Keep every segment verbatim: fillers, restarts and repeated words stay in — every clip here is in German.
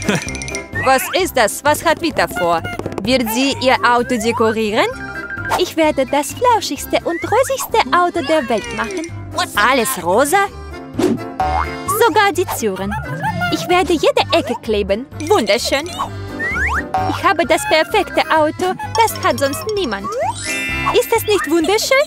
Was ist das? Was hat Vita vor? Wird sie ihr Auto dekorieren? Ich werde das flauschigste und rosigste Auto der Welt machen. Alles rosa? Sogar die Türen. Ich werde jede Ecke kleben. Wunderschön. Ich habe das perfekte Auto. Das hat sonst niemand. Ist das nicht wunderschön?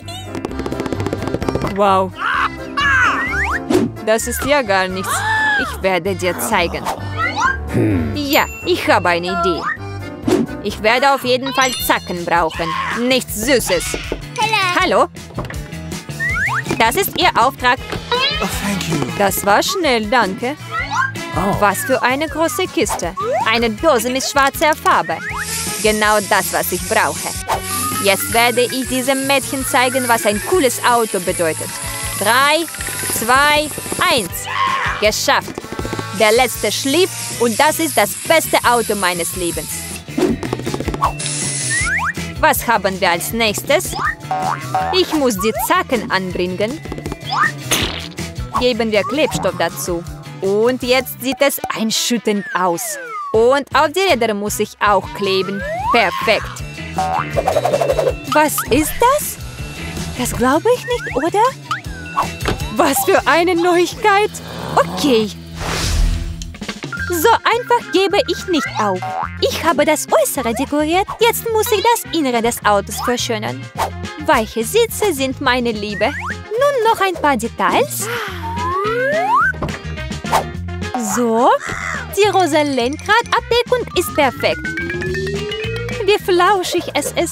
Wow. Das ist ja gar nichts. Ich werde dir zeigen. Ja, ich habe eine Idee. Ich werde auf jeden Fall Zacken brauchen. Nichts Süßes. Hallo? Das ist Ihr Auftrag. Oh, thank you. Das war schnell, danke. Oh. Was für eine große Kiste. Eine Dose mit schwarzer Farbe. Genau das, was ich brauche. Jetzt werde ich diesem Mädchen zeigen, was ein cooles Auto bedeutet. Drei, zwei, eins. Geschafft. Der letzte schlief und das ist das beste Auto meines Lebens. Was haben wir als nächstes? Ich muss die Zacken anbringen. Geben wir Klebstoff dazu. Und jetzt sieht es einschüttend aus. Und auf die Räder muss ich auch kleben. Perfekt. Was ist das? Das glaube ich nicht, oder? Was für eine Neuigkeit. Okay. So einfach gebe ich nicht auf. Ich habe das Äußere dekoriert. Jetzt muss ich das Innere des Autos verschönern. Weiche Sitze sind meine Liebe. Nun noch ein paar Details. So. Die rosa Lenkradabdeckung ist perfekt. Wie flauschig es ist.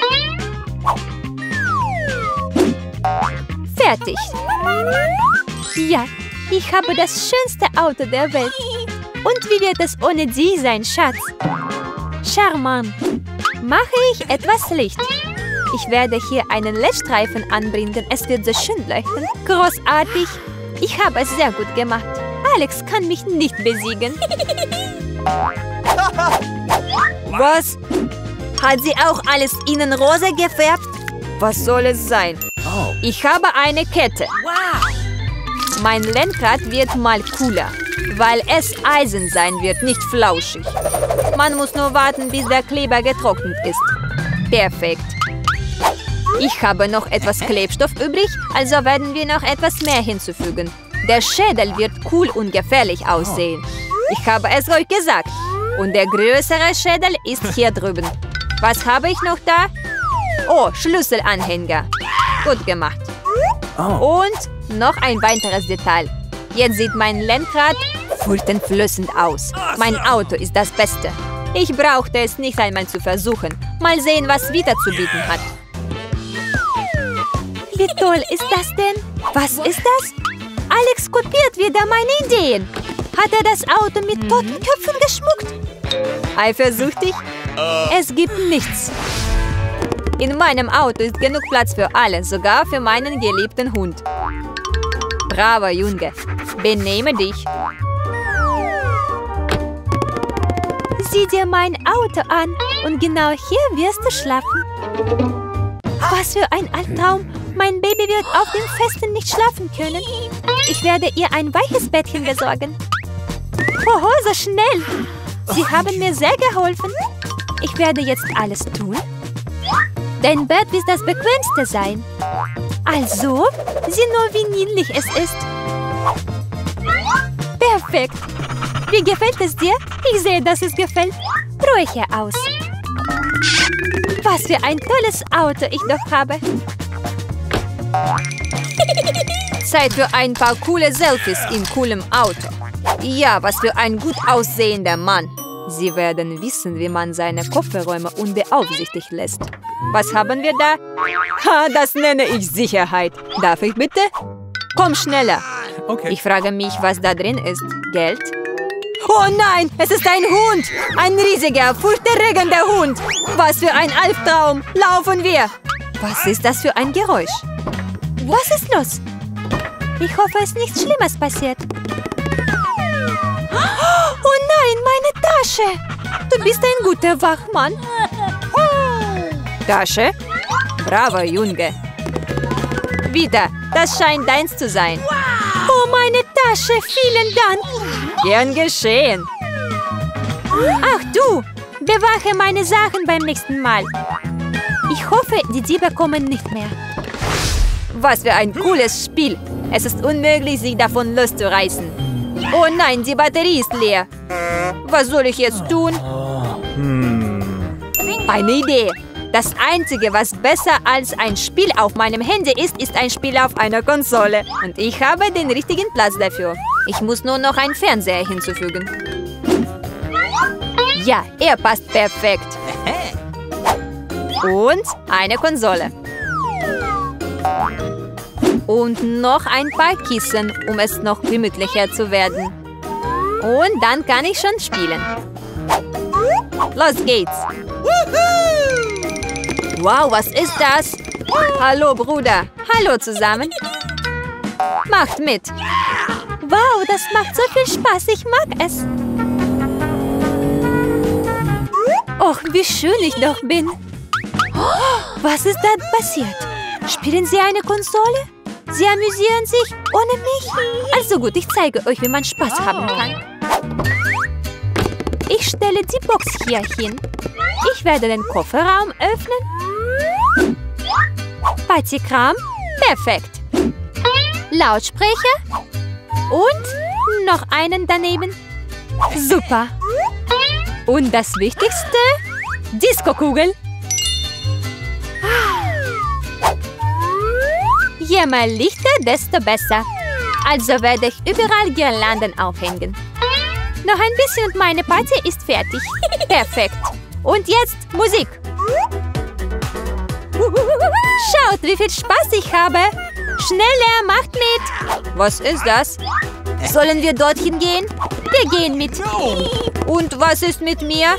Fertig. Ja, ich habe das schönste Auto der Welt. Und wie wird es ohne Sie sein, Schatz? Charmant. Mache ich etwas Licht. Ich werde hier einen L E D-Streifen anbringen. Es wird so schön leuchten. Großartig. Ich habe es sehr gut gemacht. Alex kann mich nicht besiegen. Was? Hat sie auch alles innen rosa gefärbt? Was soll es sein? Oh. Ich habe eine Kette. Wow. Mein Lenkrad wird mal cooler, weil es Eisen sein wird, nicht flauschig. Man muss nur warten, bis der Kleber getrocknet ist. Perfekt. Ich habe noch etwas Klebstoff übrig, also werden wir noch etwas mehr hinzufügen. Der Schädel wird cool und gefährlich aussehen. Ich habe es euch gesagt. Und der größere Schädel ist hier drüben. Was habe ich noch da? Oh, Schlüsselanhänger. Gut gemacht. Oh. Und noch ein weiteres Detail. Jetzt sieht mein Lenkrad furchteinflößend aus. Mein Auto ist das Beste. Ich brauchte es nicht einmal zu versuchen. Mal sehen, was Vita zu bieten hat. Wie toll ist das denn? Was ist das? Alex kopiert wieder meine Ideen. Hat er das Auto mit toten Köpfen geschmuckt? Eifersüchtig? Es gibt nichts. In meinem Auto ist genug Platz für alle, sogar für meinen geliebten Hund. Braver Junge, benehme dich. Sieh dir mein Auto an und genau hier wirst du schlafen. Was für ein Albtraum. Mein Baby wird auf dem Festen nicht schlafen können. Ich werde ihr ein weiches Bettchen besorgen. Oho, so schnell. Sie haben mir sehr geholfen. Ich werde jetzt alles tun. Dein Bett wird das bequemste sein. Also, sieh nur, wie niedlich es ist. Perfekt. Wie gefällt es dir? Ich sehe, dass es gefällt. Ruhe hier aus. Was für ein tolles Auto ich doch habe. Zeit für ein paar coole Selfies in coolem Auto. Ja, was für ein gut aussehender Mann. Sie werden wissen, wie man seine Kofferräume unbeaufsichtigt lässt. Was haben wir da? Ha, das nenne ich Sicherheit. Darf ich bitte? Komm schneller. Okay. Ich frage mich, was da drin ist. Geld? Oh nein, es ist ein Hund. Ein riesiger, furchterregender Hund. Was für ein Albtraum. Laufen wir. Was ist das für ein Geräusch? Was ist los? Ich hoffe, es ist nichts Schlimmes passiert. Oh nein, meine Tasche. Du bist ein guter Wachmann. Tasche? Braver Junge. Wieder, das scheint deins zu sein. Oh, meine Tasche, vielen Dank. Gern geschehen. Ach du, bewache meine Sachen beim nächsten Mal. Ich hoffe, die Diebe kommen nicht mehr. Was für ein cooles Spiel. Es ist unmöglich, sich davon loszureißen. Oh nein, die Batterie ist leer. Was soll ich jetzt tun? Eine Idee. Das Einzige, was besser als ein Spiel auf meinem Handy ist, ist ein Spiel auf einer Konsole. Und ich habe den richtigen Platz dafür. Ich muss nur noch einen Fernseher hinzufügen. Ja, er passt perfekt. Und eine Konsole. Und noch ein paar Kissen, um es noch gemütlicher zu werden. Und dann kann ich schon spielen. Los geht's. Wow, was ist das? Hallo, Bruder. Hallo zusammen. Macht mit. Wow, das macht so viel Spaß. Ich mag es. Och, wie schön ich doch bin. Was ist da passiert? Spielen Sie eine Konsole? Sie amüsieren sich ohne mich? Also gut, ich zeige euch, wie man Spaß haben kann. Ich stelle die Box hier hin. Ich werde den Kofferraum öffnen. Partykram. Perfekt. Lautsprecher. Und noch einen daneben. Super. Und das Wichtigste? Diskokugel. Je mehr Lichter, desto besser. Also werde ich überall Girlanden aufhängen. Noch ein bisschen und meine Party ist fertig. Perfekt. Und jetzt Musik. Schaut, wie viel Spaß ich habe. Schneller, macht mit. Was ist das? Sollen wir dorthin gehen? Wir gehen mit. Und was ist mit mir?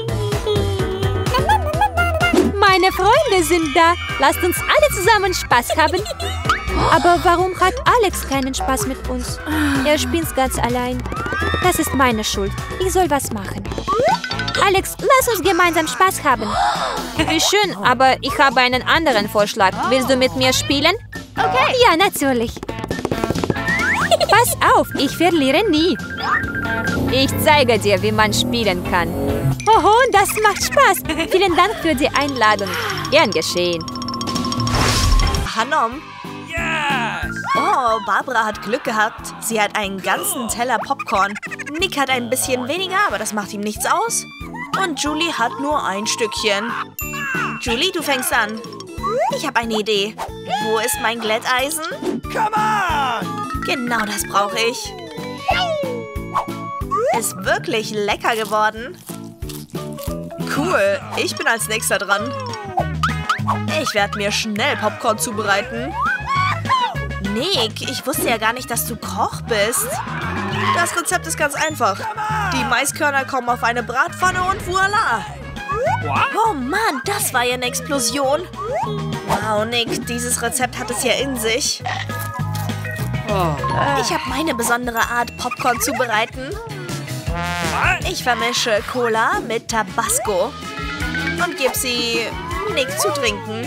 Meine Freunde sind da. Lasst uns alle zusammen Spaß haben. Aber warum hat Alex keinen Spaß mit uns? Er spielt ganz allein. Das ist meine Schuld. Ich soll was machen. Alex, lass uns gemeinsam Spaß haben. Wie schön, aber ich habe einen anderen Vorschlag. Willst du mit mir spielen? Okay. Ja, natürlich. Pass auf, ich verliere nie. Ich zeige dir, wie man spielen kann. Oho, das macht Spaß. Vielen Dank für die Einladung. Gern geschehen. Hanom? Yes! Oh, Barbara hat Glück gehabt. Sie hat einen ganzen Teller Popcorn. Nick hat ein bisschen weniger, aber das macht ihm nichts aus. Und Julie hat nur ein Stückchen. Julie, du fängst an. Ich habe eine Idee. Wo ist mein Glätteisen? Come on! Genau das brauche ich. Ist wirklich lecker geworden. Cool, ich bin als nächster dran. Ich werde mir schnell Popcorn zubereiten. Nick, ich wusste ja gar nicht, dass du Koch bist. Das Rezept ist ganz einfach. Die Maiskörner kommen auf eine Bratpfanne und voilà. Oh Mann, das war ja eine Explosion. Wow, Nick, dieses Rezept hat es ja in sich. Ich habe meine besondere Art, Popcorn zubereiten. Ich vermische Cola mit Tabasco und gebe sie Nick zu trinken.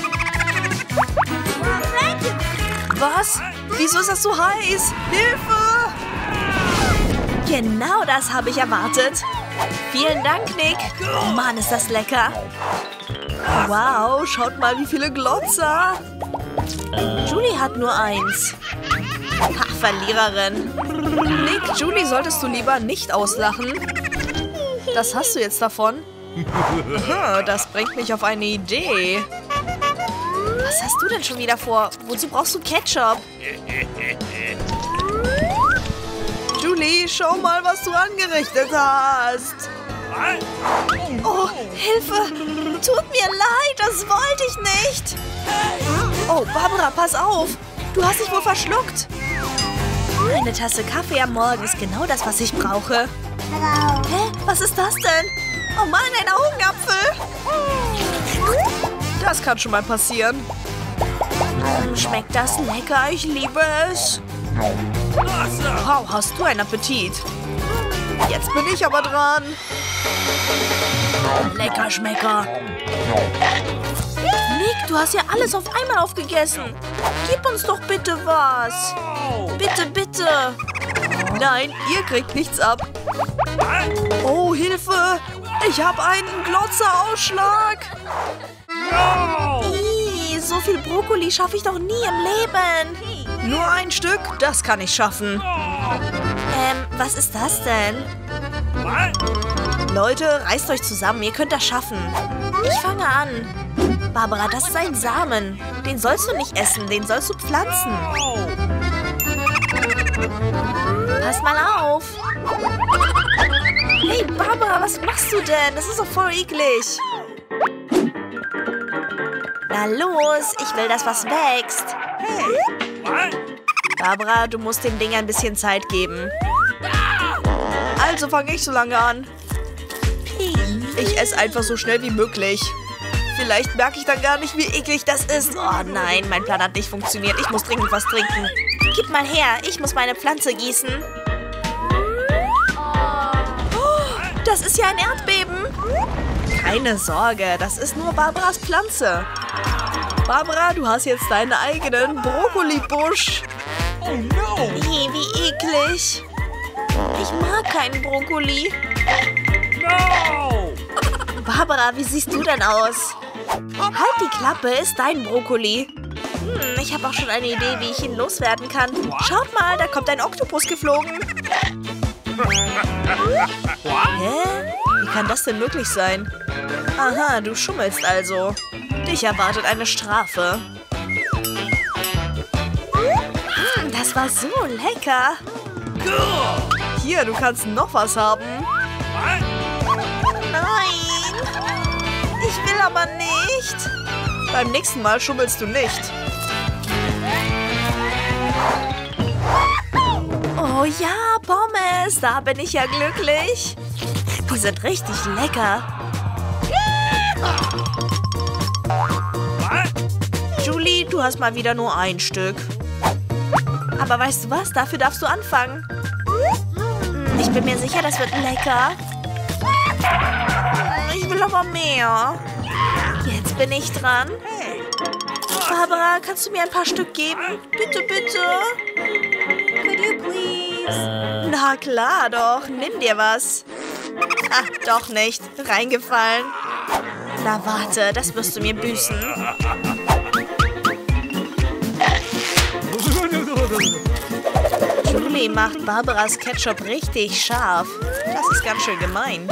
Was? Wieso ist das so heiß? Hilfe! Genau das habe ich erwartet. Vielen Dank, Nick. Oh Mann, ist das lecker. Wow, schaut mal, wie viele Glotzer. Julie hat nur eins. Ha, Verliererin. Nick, Julie solltest du lieber nicht auslachen. Das hast du jetzt davon. Aha, das bringt mich auf eine Idee. Was hast du denn schon wieder vor? Wozu brauchst du Ketchup? Julie, schau mal, was du angerichtet hast. Oh, Hilfe! Tut mir leid, das wollte ich nicht. Oh, Barbara, pass auf. Du hast dich wohl verschluckt. Eine Tasse Kaffee am Morgen ist genau das, was ich brauche. Hä? Was ist das denn? Oh Mann, ein Augapfel. Das kann schon mal passieren. Mm, schmeckt das lecker? Ich liebe es. Wow, hast du einen Appetit. Jetzt bin ich aber dran. Lecker Schmecker. Nick, du hast ja alles auf einmal aufgegessen. Gib uns doch bitte was. Bitte, bitte. Nein, ihr kriegt nichts ab. Oh, Hilfe! Ich habe einen Glotzerausschlag. Ih, so viel Brokkoli schaffe ich doch nie im Leben. Nur ein Stück, das kann ich schaffen. Ähm, was ist das denn? Leute, reißt euch zusammen, ihr könnt das schaffen. Ich fange an. Barbara, das ist ein Samen. Den sollst du nicht essen, den sollst du pflanzen. Pass mal auf. Hey, Barbara, was machst du denn? Das ist doch voll eklig. Na los, ich will, dass was wächst. Barbara, du musst dem Ding ein bisschen Zeit geben. Also fange ich so lange an. Ich esse einfach so schnell wie möglich. Vielleicht merke ich dann gar nicht, wie eklig das ist. Oh nein, mein Plan hat nicht funktioniert. Ich muss dringend was trinken. Gib mal her, ich muss meine Pflanze gießen. Oh, das ist ja ein Erdbeben. Keine Sorge, das ist nur Barbaras Pflanze. Barbara, du hast jetzt deinen eigenen Brokkoli-Busch. Oh no! Nee, wie eklig. Ich mag keinen Brokkoli. No! Barbara, wie siehst du denn aus? Halt die Klappe, ist dein Brokkoli. Hm, ich habe auch schon eine Idee, wie ich ihn loswerden kann. Schaut mal, da kommt ein Oktopus geflogen. Hä? Wie kann das denn möglich sein? Aha, du schummelst also. Dich erwartet eine Strafe. Hm, das war so lecker. Hier, du kannst noch was haben. Nein. Ich will aber nicht. Beim nächsten Mal schummelst du nicht. Oh ja, Pommes. Da bin ich ja glücklich. Die sind richtig lecker. Julie, du hast mal wieder nur ein Stück. Aber weißt du was? Dafür darfst du anfangen. Ich bin mir sicher, das wird lecker. Ich will aber mehr. Jetzt bin ich dran. Barbara, kannst du mir ein paar Stück geben? Bitte, bitte. Could you please? Na klar doch. Nimm dir was. Ach, doch nicht. Reingefallen. Na warte, das wirst du mir büßen. Julie macht Barbaras Ketchup richtig scharf. Das ist ganz schön gemein.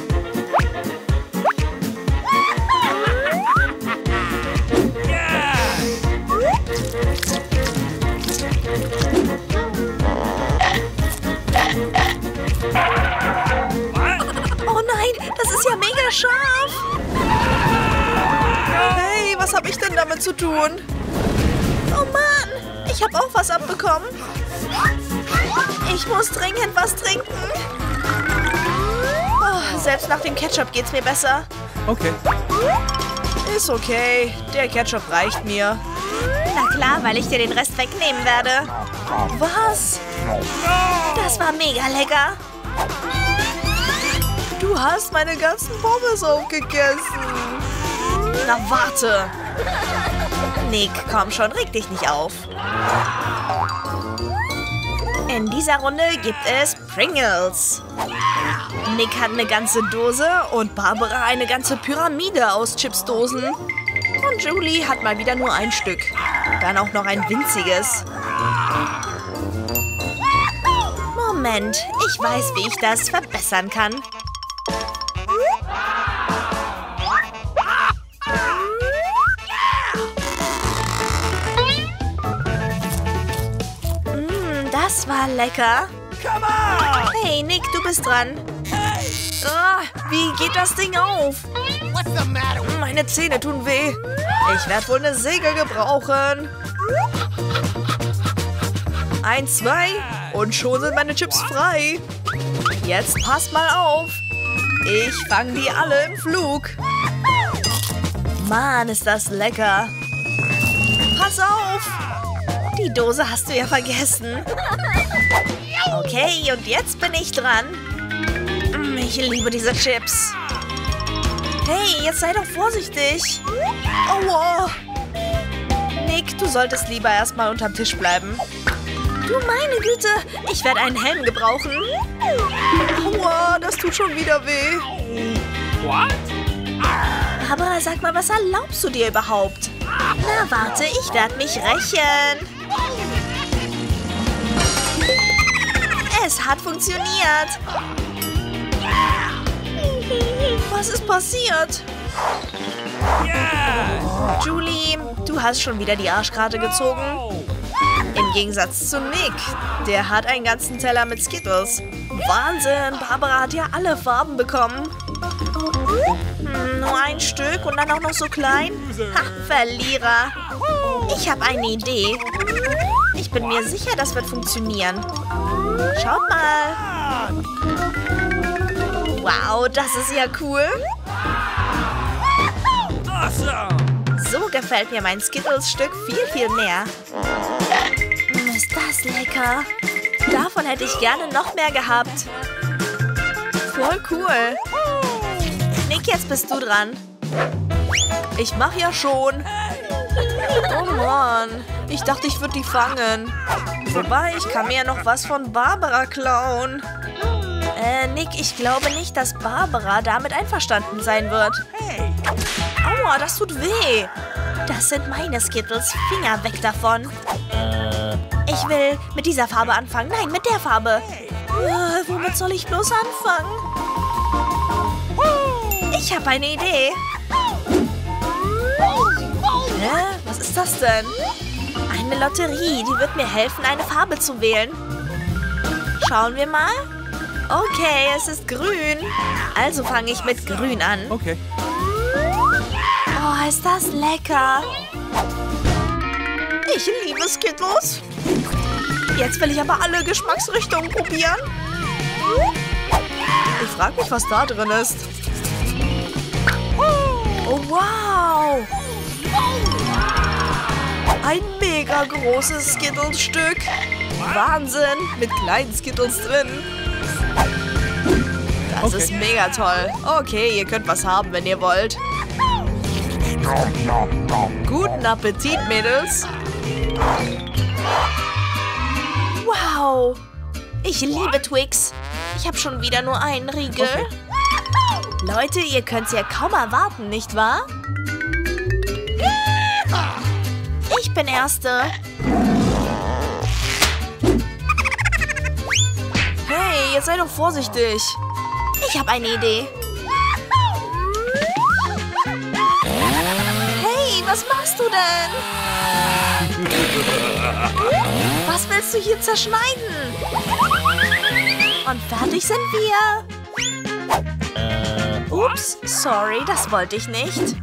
Oh nein, das ist ja mega scharf. Hey, was habe ich denn damit zu tun? Oh Mann, ich habe auch was abbekommen. Ich muss dringend was trinken. Oh, selbst nach dem Ketchup geht's mir besser. Okay. Ist okay. Der Ketchup reicht mir. Na klar, weil ich dir den Rest wegnehmen werde. Was? Das war mega lecker. Du hast meine ganzen Pommes aufgegessen. Na warte. Nick, komm schon, reg dich nicht auf. In dieser Runde gibt es Pringles. Nick hat eine ganze Dose und Barbara eine ganze Pyramide aus Chipsdosen. Und Julie hat mal wieder nur ein Stück. Dann auch noch ein winziges. Moment, ich weiß, wie ich das verbessern kann. Mm, das war lecker. Hey, Nick, du bist dran. Ah, wie geht das Ding auf? Meine Zähne tun weh. Ich werde wohl eine Säge gebrauchen. Eins, zwei und schon sind meine Chips frei. Jetzt passt mal auf. Ich fange die alle im Flug. Mann, ist das lecker. Pass auf. Die Dose hast du ja vergessen. Okay, und jetzt bin ich dran. Ich liebe diese Chips. Hey, jetzt sei doch vorsichtig. Aua. Nick, du solltest lieber erstmal unterm Tisch bleiben. Du meine Güte, ich werde einen Helm gebrauchen. Aua, das tut schon wieder weh. What? Aber sag mal, was erlaubst du dir überhaupt? Na warte, ich werde mich rächen. Es hat funktioniert. Was ist passiert? Yeah! Julie, du hast schon wieder die Arschkarte gezogen. Im Gegensatz zu Nick. Der hat einen ganzen Teller mit Skittles. Wahnsinn, Barbara hat ja alle Farben bekommen. Hm, nur ein Stück und dann auch noch so klein? Ha, Verlierer. Ich habe eine Idee. Ich bin mir sicher, das wird funktionieren. Schaut mal. Wow, das ist ja cool. Awesome! So gefällt mir mein Skittles-Stück viel, viel mehr. Mm, ist das lecker. Davon hätte ich gerne noch mehr gehabt. Voll cool. Nick, jetzt bist du dran. Ich mach ja schon. Oh Mann. Ich dachte, ich würde die fangen. Wobei, ich kann mir ja noch was von Barbara klauen. Äh, Nick, ich glaube nicht, dass Barbara damit einverstanden sein wird. Hey! Aua, das tut weh. Das sind meine Skittles. Finger weg davon. Ich will mit dieser Farbe anfangen. Nein, mit der Farbe. Äh, womit soll ich bloß anfangen? Ich habe eine Idee. Hä? Was ist das denn? Eine Lotterie. Die wird mir helfen, eine Farbe zu wählen. Schauen wir mal. Okay, es ist grün. Also fange ich mit grün an. Okay. Oh, ist das lecker. Ich liebe Skittles. Jetzt will ich aber alle Geschmacksrichtungen probieren. Ich frage mich, was da drin ist. Oh, wow. Ein mega großes Skittles-Stück. Wahnsinn, mit kleinen Skittles drin. Das Okay. ist mega toll. Okay, ihr könnt was haben, wenn ihr wollt. Guten Appetit, Mädels. Wow. Ich liebe Twix. Ich habe schon wieder nur einen Riegel. Okay. Leute, ihr könnt es ja kaum erwarten, nicht wahr? Ich bin Erste. Hey, jetzt sei doch vorsichtig. Ich habe eine Idee. Hey, was machst du denn? Was willst du hier zerschneiden? Und fertig sind wir. Ups, sorry, das wollte ich nicht.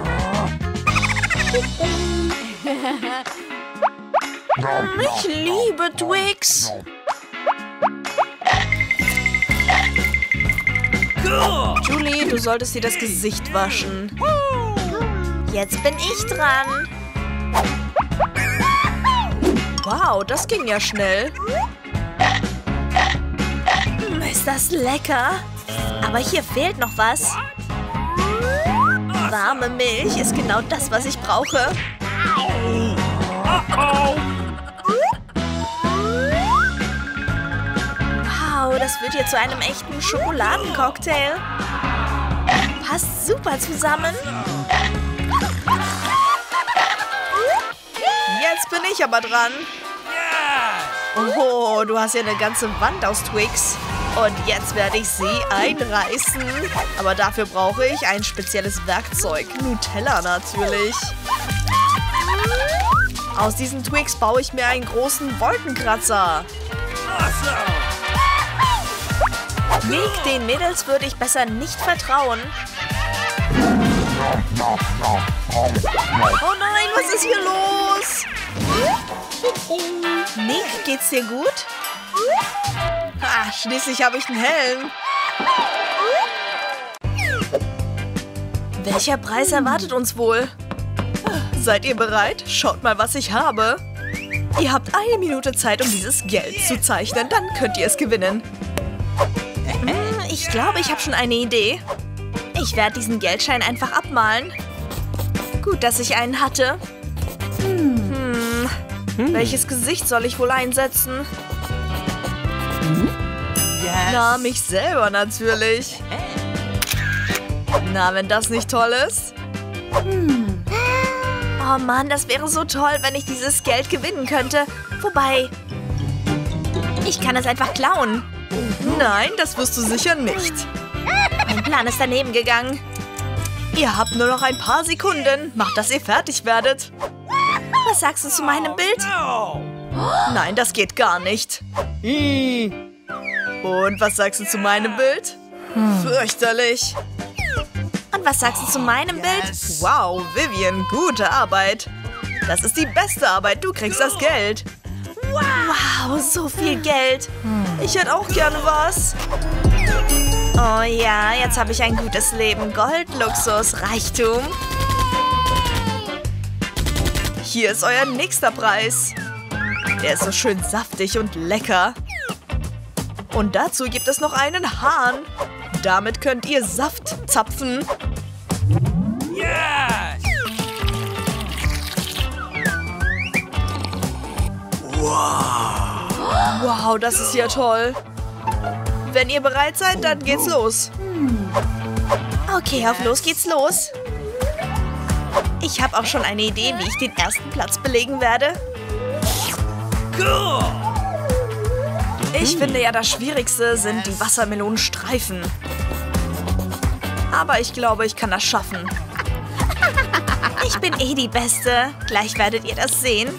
Ich liebe Twix. Cool! Julie, du solltest dir das Gesicht waschen. Jetzt bin ich dran. Wow, das ging ja schnell. Mm, ist das lecker? Aber hier fehlt noch was. Warme Milch ist genau das, was ich brauche. Oh! Wow, das wird hier zu einem echten Schokoladencocktail. Passt super zusammen. Jetzt bin ich aber dran. Yeah! Oh, du hast ja eine ganze Wand aus Twix. Und jetzt werde ich sie einreißen. Aber dafür brauche ich ein spezielles Werkzeug. Nutella natürlich. Aus diesen Twix baue ich mir einen großen Wolkenkratzer. Awesome! Nick, den Mädels würde ich besser nicht vertrauen. Oh nein, was ist hier los? Nick, geht's dir gut? Ah, schließlich habe ich einen Helm. Welcher Preis erwartet uns wohl? Seid ihr bereit? Schaut mal, was ich habe. Ihr habt eine Minute Zeit, um dieses Geld zu zeichnen. Dann könnt ihr es gewinnen. Hm, ich glaube, ich habe schon eine Idee. Ich werde diesen Geldschein einfach abmalen. Gut, dass ich einen hatte. Hm. Hm. Welches Gesicht soll ich wohl einsetzen? Yes. Na, mich selber natürlich. Na, wenn das nicht toll ist. Hm. Oh Mann, das wäre so toll, wenn ich dieses Geld gewinnen könnte. Wobei, ich kann es einfach klauen. Nein, das wirst du sicher nicht. Mein Plan ist daneben gegangen. Ihr habt nur noch ein paar Sekunden. Macht, dass ihr fertig werdet. Was sagst du zu meinem Bild? No. Nein, das geht gar nicht. Und was sagst du zu meinem Bild? Fürchterlich. Und was sagst du zu meinem Bild? Yes. Wow, Vivian, gute Arbeit. Das ist die beste Arbeit. Du kriegst das Geld. Wow, so viel Geld. Ich hätte auch gerne was. Oh ja, jetzt habe ich ein gutes Leben. Gold, Luxus, Reichtum. Hier ist euer nächster Preis. Der ist so schön saftig und lecker. Und dazu gibt es noch einen Hahn. Damit könnt ihr Saft zapfen. Yes. Wow. Wow, das ist ja toll. Wenn ihr bereit seid, dann geht's los. Okay, auf los geht's los. Ich habe auch schon eine Idee, wie ich den ersten Platz belegen werde. Cool. Ich finde ja, das Schwierigste sind die Wassermelonenstreifen. Aber ich glaube, ich kann das schaffen. Ich bin eh die Beste. Gleich werdet ihr das sehen.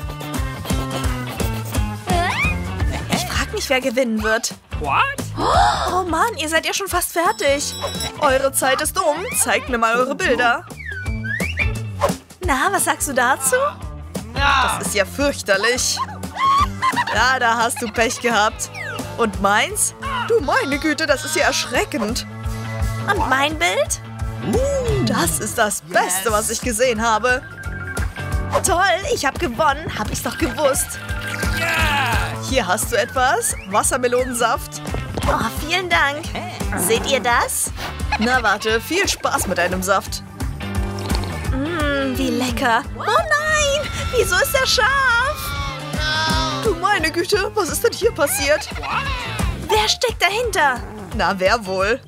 Ich frage mich, wer gewinnen wird. What? Oh Mann, ihr seid ja schon fast fertig. Eure Zeit ist um. Zeigt mir mal eure Bilder. Na, was sagst du dazu? Das ist ja fürchterlich. Ja, da hast du Pech gehabt. Und meins? Du meine Güte, das ist ja erschreckend. Und mein Bild? Das ist das Beste, was ich gesehen habe. Toll, ich habe gewonnen. Hab ich's doch gewusst. Yes. Hier hast du etwas. Wassermelonensaft. Oh, vielen Dank. Seht ihr das? Na warte, viel Spaß mit deinem Saft. Mmm, wie lecker. Oh nein, wieso ist er scharf? Du meine Güte, was ist denn hier passiert? Wer steckt dahinter? Na, wer wohl?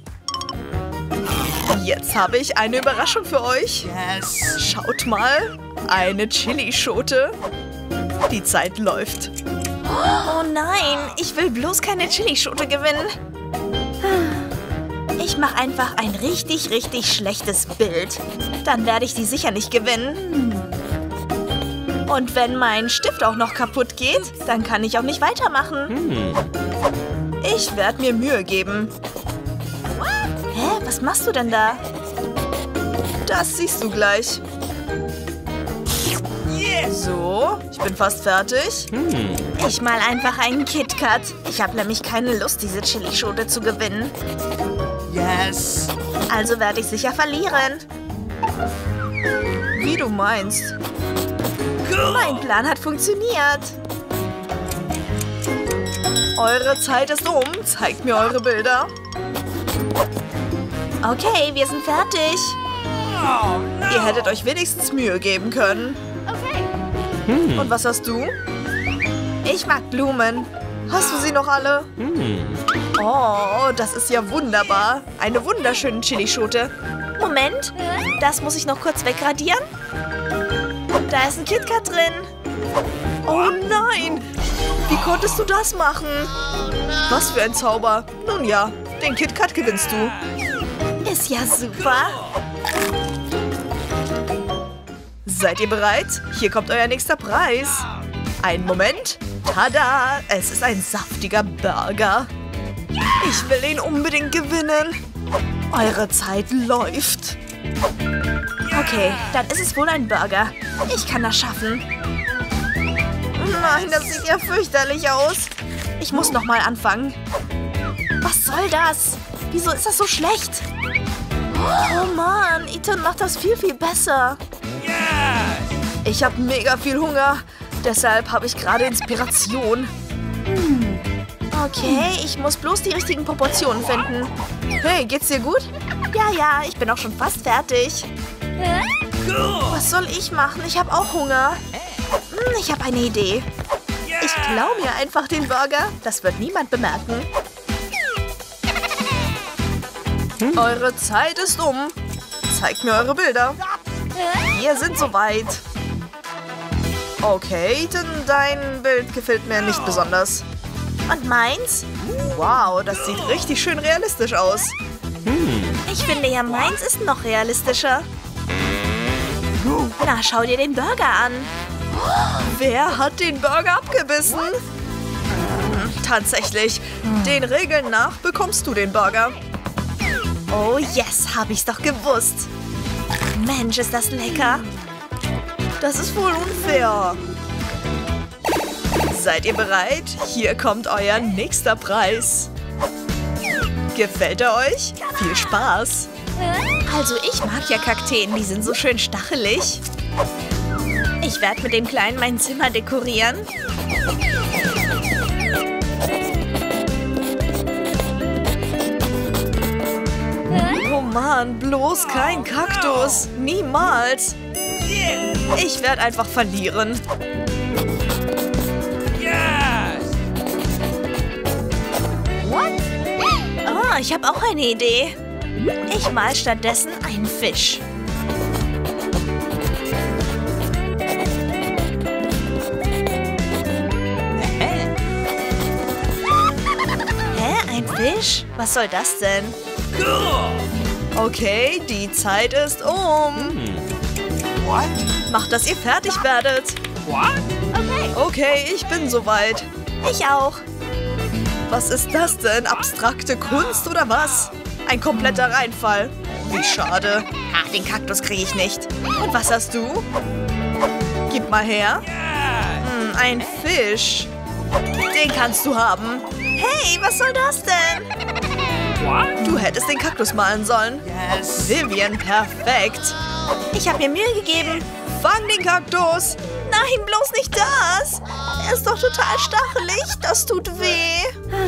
Jetzt habe ich eine Überraschung für euch. Yes. Schaut mal, eine Chilischote. Die Zeit läuft. Oh nein, ich will bloß keine Chilischote gewinnen. Ich mache einfach ein richtig, richtig schlechtes Bild. Dann werde ich die sicher nicht gewinnen. Und wenn mein Stift auch noch kaputt geht, dann kann ich auch nicht weitermachen. Ich werde mir Mühe geben. Hä, was machst du denn da? Das siehst du gleich. So, ich bin fast fertig. Ich mal einfach einen KitKat. Ich habe nämlich keine Lust, diese Chilischote zu gewinnen. Yes. Also werde ich sicher verlieren. Wie du meinst. Cool. Mein Plan hat funktioniert. Eure Zeit ist um. Zeigt mir eure Bilder. Okay, wir sind fertig. Oh, no. Ihr hättet euch wenigstens Mühe geben können. Und was hast du? Ich mag Blumen. Hast du sie noch alle? Oh, das ist ja wunderbar. Eine wunderschöne Chilischote. Moment, das muss ich noch kurz wegradieren. Da ist ein KitKat drin. Oh nein! Wie konntest du das machen? Was für ein Zauber. Nun ja, den KitKat gewinnst du. Ist ja super. Seid ihr bereit? Hier kommt euer nächster Preis. Einen Moment. Tada! Es ist ein saftiger Burger. Ich will ihn unbedingt gewinnen. Eure Zeit läuft. Okay, dann ist es wohl ein Burger. Ich kann das schaffen. Nein, das sieht ja fürchterlich aus. Ich muss nochmal anfangen. Was soll das? Wieso ist das so schlecht? Oh Mann, Ethan macht das viel, viel besser. Yes. Ich habe mega viel Hunger. Deshalb habe ich gerade Inspiration. Hm. Okay, ich muss bloß die richtigen Proportionen finden. Hey, geht's dir gut? Ja, ja, ich bin auch schon fast fertig. Cool. Was soll ich machen? Ich habe auch Hunger. Hm, ich habe eine Idee. Ich klaue mir einfach den Burger. Das wird niemand bemerken. Hm? Eure Zeit ist um. Zeigt mir eure Bilder. Wir sind soweit. Okay, denn dein Bild gefällt mir nicht besonders. Und meins? Wow, das sieht richtig schön realistisch aus. Ich finde ja, meins ist noch realistischer. Na, schau dir den Burger an. Wer hat den Burger abgebissen? Hm, tatsächlich. Den Regeln nach bekommst du den Burger. Oh yes, hab ich's doch gewusst. Mensch, ist das lecker. Das ist wohl unfair. Seid ihr bereit? Hier kommt euer nächster Preis. Gefällt er euch? Viel Spaß. Also ich mag ja Kakteen, die sind so schön stachelig. Ich werde mit dem Kleinen mein Zimmer dekorieren. Oh Mann, bloß kein Kaktus. Niemals. Ich werde einfach verlieren. Oh, ich habe auch eine Idee. Ich mal stattdessen einen Fisch. Hä, ein Fisch? Was soll das denn? Okay, die Zeit ist um. Macht, dass ihr fertig werdet. Okay, ich bin soweit. Ich auch. Was ist das denn? Abstrakte Kunst oder was? Ein kompletter Reinfall. Wie schade. Ach, den Kaktus kriege ich nicht. Und was hast du? Gib mal her. Hm, ein Fisch. Den kannst du haben. Hey, was soll das denn? Du hättest den Kaktus malen sollen. Yes. Vivian, perfekt. Ich habe mir Mühe gegeben. Fang den Kaktus. Nein, bloß nicht das. Er ist doch total stachelig. Das tut weh.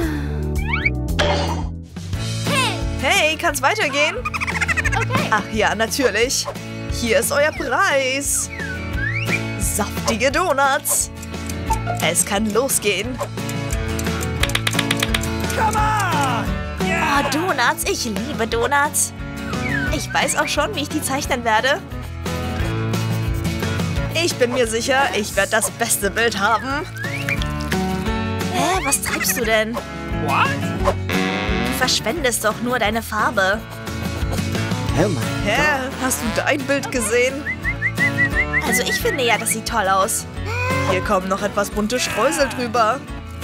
Hey, kann's weitergehen? Okay. Ach ja, natürlich. Hier ist euer Preis. Saftige Donuts. Es kann losgehen. Come on! Yeah. Oh, Donuts. Ich liebe Donuts. Ich weiß auch schon, wie ich die zeichnen werde. Ich bin mir sicher, ich werde das beste Bild haben. Hä, was treibst du denn? What? Du verschwendest doch nur deine Farbe. Oh mein Hä, hast du dein Bild gesehen? Also ich finde ja, das sieht toll aus. Hier kommen noch etwas bunte Streusel drüber.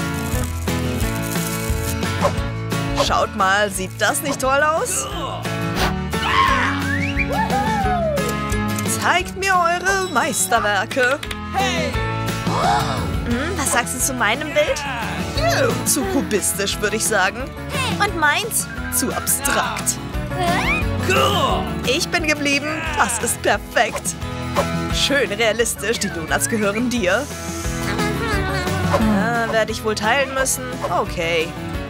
Schaut mal, sieht das nicht toll aus? Zeigt mir eure Meisterwerke. Hey! Hm, was sagst du zu meinem Bild? Zu kubistisch, würde ich sagen. Und meins? Zu abstrakt. Cool! Ich bin geblieben. Das ist perfekt. Schön realistisch. Die Donuts gehören dir. Ah, werde ich wohl teilen müssen? Okay.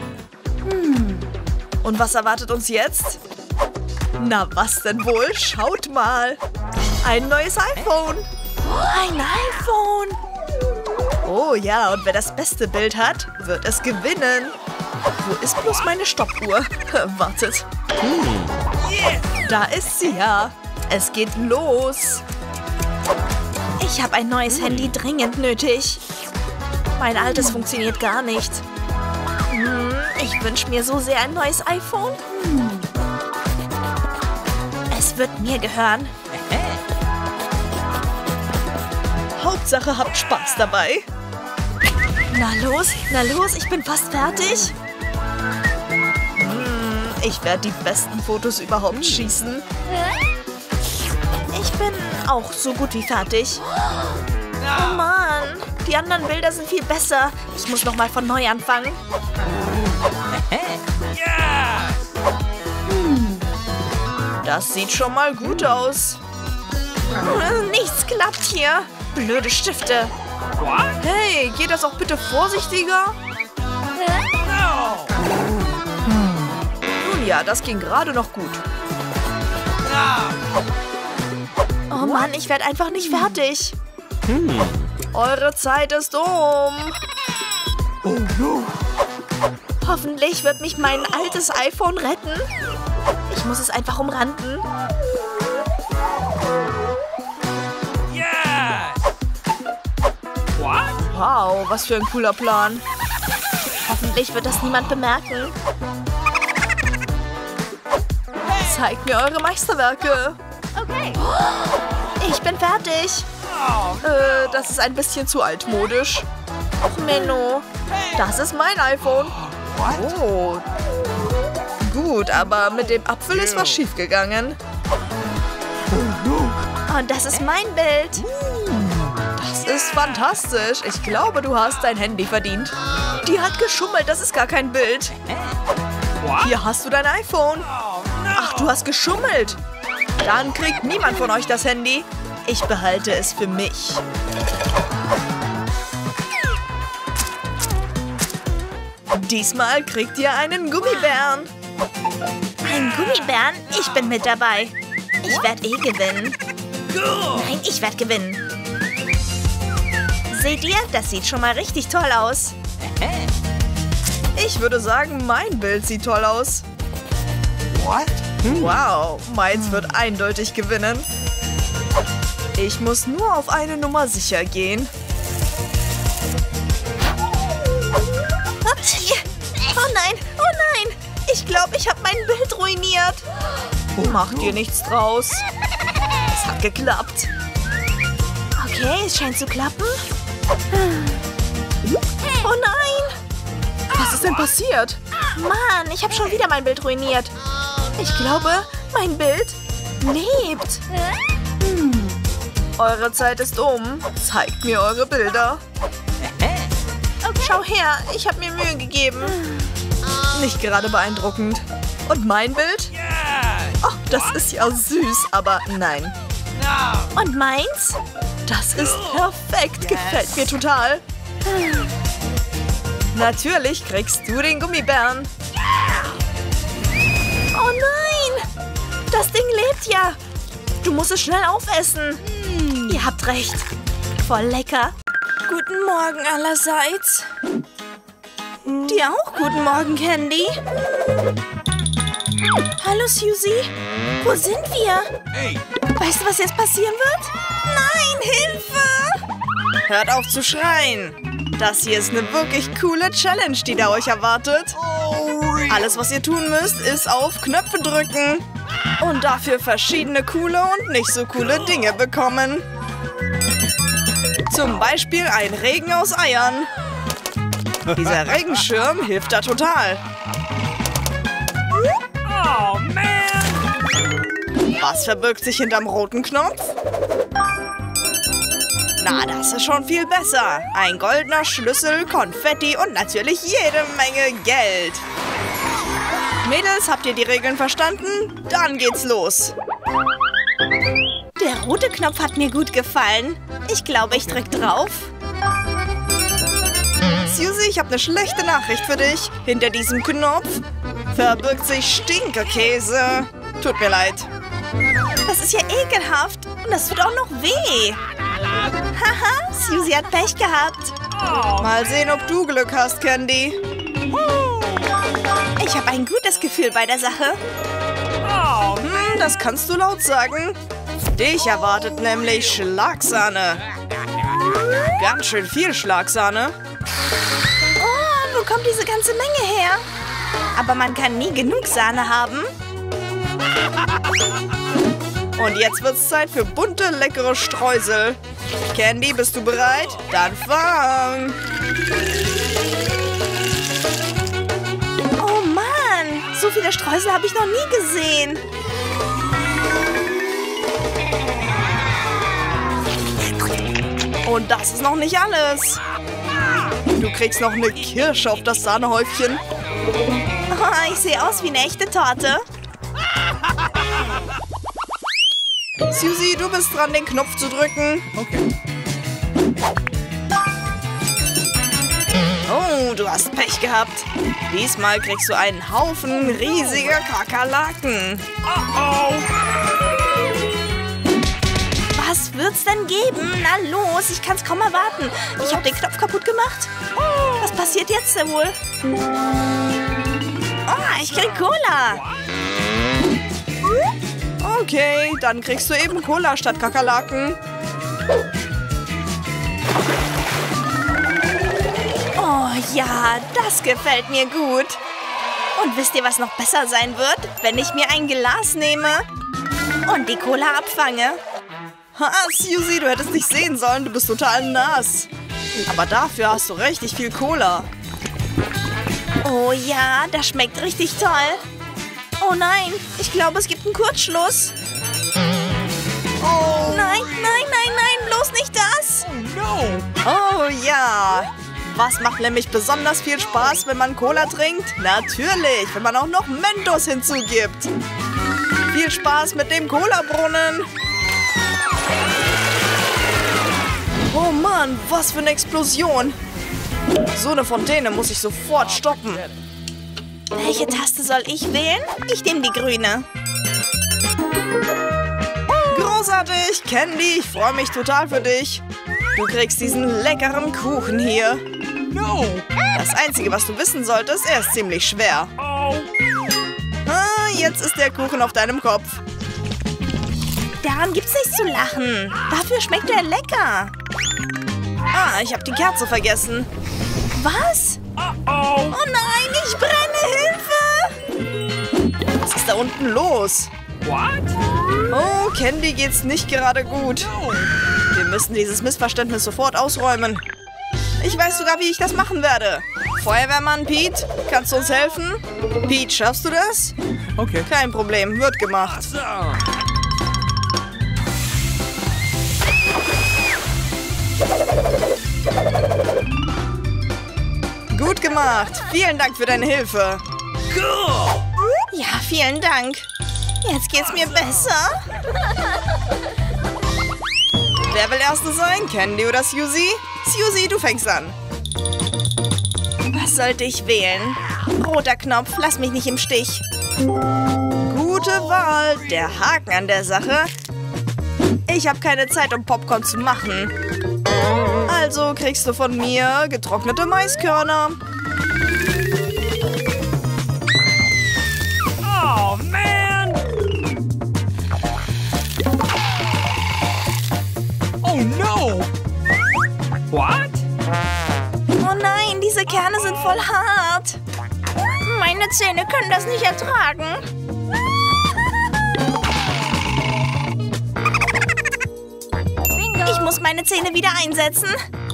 Und was erwartet uns jetzt? Na, was denn wohl? Schaut mal. Ein neues iPhone. Ein iPhone. Oh ja, und wer das beste Bild hat, wird es gewinnen. Wo ist bloß meine Stoppuhr? Wartet. Da ist sie ja. Es geht los. Ich habe ein neues Handy dringend nötig. Mein altes funktioniert gar nicht. Hm, ich wünsche mir so sehr ein neues iPhone. Es wird mir gehören. Hauptsache, habt Spaß dabei. Na los, na los, ich bin fast fertig. Hm, ich werde die besten Fotos überhaupt schießen. Ich bin auch so gut wie fertig. Oh Mann, die anderen Bilder sind viel besser. Ich muss noch mal von neu anfangen. Yeah! Das sieht schon mal gut aus. Nichts klappt hier. Blöde Stifte. What? Hey, geht das auch bitte vorsichtiger? No! Nun ja, das ging gerade noch gut. No! Oh Mann, ich werde einfach nicht fertig. Eure Zeit ist um. Oh no! Hoffentlich wird mich mein altes iPhone retten. Ich muss es einfach umranden. Yes! What? Wow, was für ein cooler Plan. Hoffentlich wird das niemand bemerken. Zeigt mir eure Meisterwerke. Okay. Ich bin fertig. Oh, Äh, das ist ein bisschen zu altmodisch. Och, Menno. Das ist mein iPhone. Oh. Gut, aber mit dem Apfel ist was schiefgegangen. Und das ist mein Bild. Das ist fantastisch. Ich glaube, du hast dein Handy verdient. Die hat geschummelt, das ist gar kein Bild. what? Hier hast du dein iPhone. Oh no! Ach, du hast geschummelt. Dann kriegt niemand von euch das Handy. Ich behalte es für mich. Diesmal kriegt ihr einen Gummibären. Ein Gummibären? Ich bin mit dabei. Ich werde eh gewinnen. Cool! Nein, ich werde gewinnen. Seht ihr? Das sieht schon mal richtig toll aus. Ich würde sagen, mein Bild sieht toll aus. What? Wow, meins wird eindeutig gewinnen. Ich muss nur auf eine Nummer sicher gehen. Upsi. Oh nein, oh nein. Ich glaube, ich habe mein Bild ruiniert. Mach dir nichts draus. Es hat geklappt. Okay, es scheint zu klappen. Oh nein. Was ist denn passiert? Mann, ich habe schon wieder mein Bild ruiniert. Ich glaube, mein Bild lebt. Hm. Eure Zeit ist um. Zeigt mir eure Bilder. Schau her, ich habe mir Mühe gegeben. Nicht gerade beeindruckend. Und mein Bild? Yes! Oh, das ist ja süß, aber nein. No! Und meins? Das ist perfekt, gefällt mir total. Natürlich kriegst du den Gummibären. Oh nein! Das Ding lebt ja. Du musst es schnell aufessen. Ihr habt recht. Voll lecker. Guten Morgen allerseits. Dir auch guten Morgen, Candy. Hallo, Susie. Wo sind wir? Hey! Weißt du, was jetzt passieren wird? Nein, Hilfe! Hört auf zu schreien. Das hier ist eine wirklich coole Challenge, die da euch erwartet. Alles, was ihr tun müsst, ist auf Knöpfe drücken. Und dafür verschiedene coole und nicht so coole Dinge bekommen. Zum Beispiel ein Regen aus Eiern. Dieser Regenschirm hilft da total. Oh man! Was verbirgt sich hinterm roten Knopf? Na, das ist schon viel besser. Ein goldener Schlüssel, Konfetti und natürlich jede Menge Geld. Mädels, habt ihr die Regeln verstanden? Dann geht's los. Der rote Knopf hat mir gut gefallen. Ich glaube, ich drück drauf. Susie, ich habe eine schlechte Nachricht für dich. Hinter diesem Knopf verbirgt sich Stinkekäse. Tut mir leid. Das ist ja ekelhaft. Und das tut auch noch weh. Haha, Susie hat Pech gehabt. Oh, Mal sehen, ob du Glück hast, Candy. Ich habe ein gutes Gefühl bei der Sache. oh, Hm, das kannst du laut sagen. Dich erwartet nämlich Schlagsahne. Ganz schön viel Schlagsahne. Oh, wo kommt diese ganze Menge her? Aber man kann nie genug Sahne haben. Und jetzt wird's Zeit für bunte, leckere Streusel. Candy, bist du bereit? Dann fang! Oh Mann, so viele Streusel habe ich noch nie gesehen. Und das ist noch nicht alles. Du kriegst noch eine Kirsche auf das Sahnehäufchen. Oh, ich sehe aus wie eine echte Torte. Susie, du bist dran, den Knopf zu drücken. okay. Oh, du hast Pech gehabt. Diesmal kriegst du einen Haufen riesiger Kakerlaken. Uh-oh! Was wird's denn geben? Na los, ich kann's kaum erwarten. Ich habe den Knopf kaputt gemacht. Was passiert jetzt denn wohl? Oh, ich krieg Cola. Okay, dann kriegst du eben Cola statt Kakerlaken. Oh ja, das gefällt mir gut. Und wisst ihr, was noch besser sein wird? Wenn ich mir ein Glas nehme und die Cola abfange. Ha, Susie, du hättest nicht sehen sollen, du bist total nass. Aber dafür hast du richtig viel Cola. Oh ja, das schmeckt richtig toll. Oh nein, ich glaube, es gibt einen Kurzschluss. Oh, Nein, nein, nein, nein, bloß nicht das. oh ja. Was macht nämlich besonders viel Spaß, wenn man Cola trinkt? Natürlich, wenn man auch noch Mentos hinzugibt. Viel Spaß mit dem Cola-Brunnen. Oh Mann, was für eine Explosion. So eine Fontäne muss ich sofort stoppen. Welche Taste soll ich wählen? Ich nehme die grüne. Großartig, Candy, ich freue mich total für dich. Du kriegst diesen leckeren Kuchen hier. Das Einzige, was du wissen solltest, er ist ziemlich schwer. Ah, jetzt ist der Kuchen auf deinem Kopf. Daran gibt's nichts zu lachen. Dafür schmeckt er lecker. Ah, ich habe die Kerze vergessen. Was? Oh nein, ich brenne! Hilfe! Was ist da unten los? Oh, Candy geht's nicht gerade gut. Wir müssen dieses Missverständnis sofort ausräumen. Ich weiß sogar, wie ich das machen werde. Feuerwehrmann Pete, kannst du uns helfen? Pete, schaffst du das? Okay. Kein Problem, wird gemacht. Gut gemacht. Vielen Dank für deine Hilfe. Ja, vielen Dank. Jetzt geht's mir besser. Wer will Erste sein? Candy oder Susie? Susie, du fängst an. Was sollte ich wählen? Roter Knopf, lass mich nicht im Stich. Gute Wahl. Der Haken an der Sache. Ich habe keine Zeit, um Popcorn zu machen. Also kriegst du von mir getrocknete Maiskörner. Oh, man! Oh, no! What? Oh nein, diese Kerne sind voll hart. Meine Zähne können das nicht ertragen. Ich muss meine Zähne wieder einsetzen.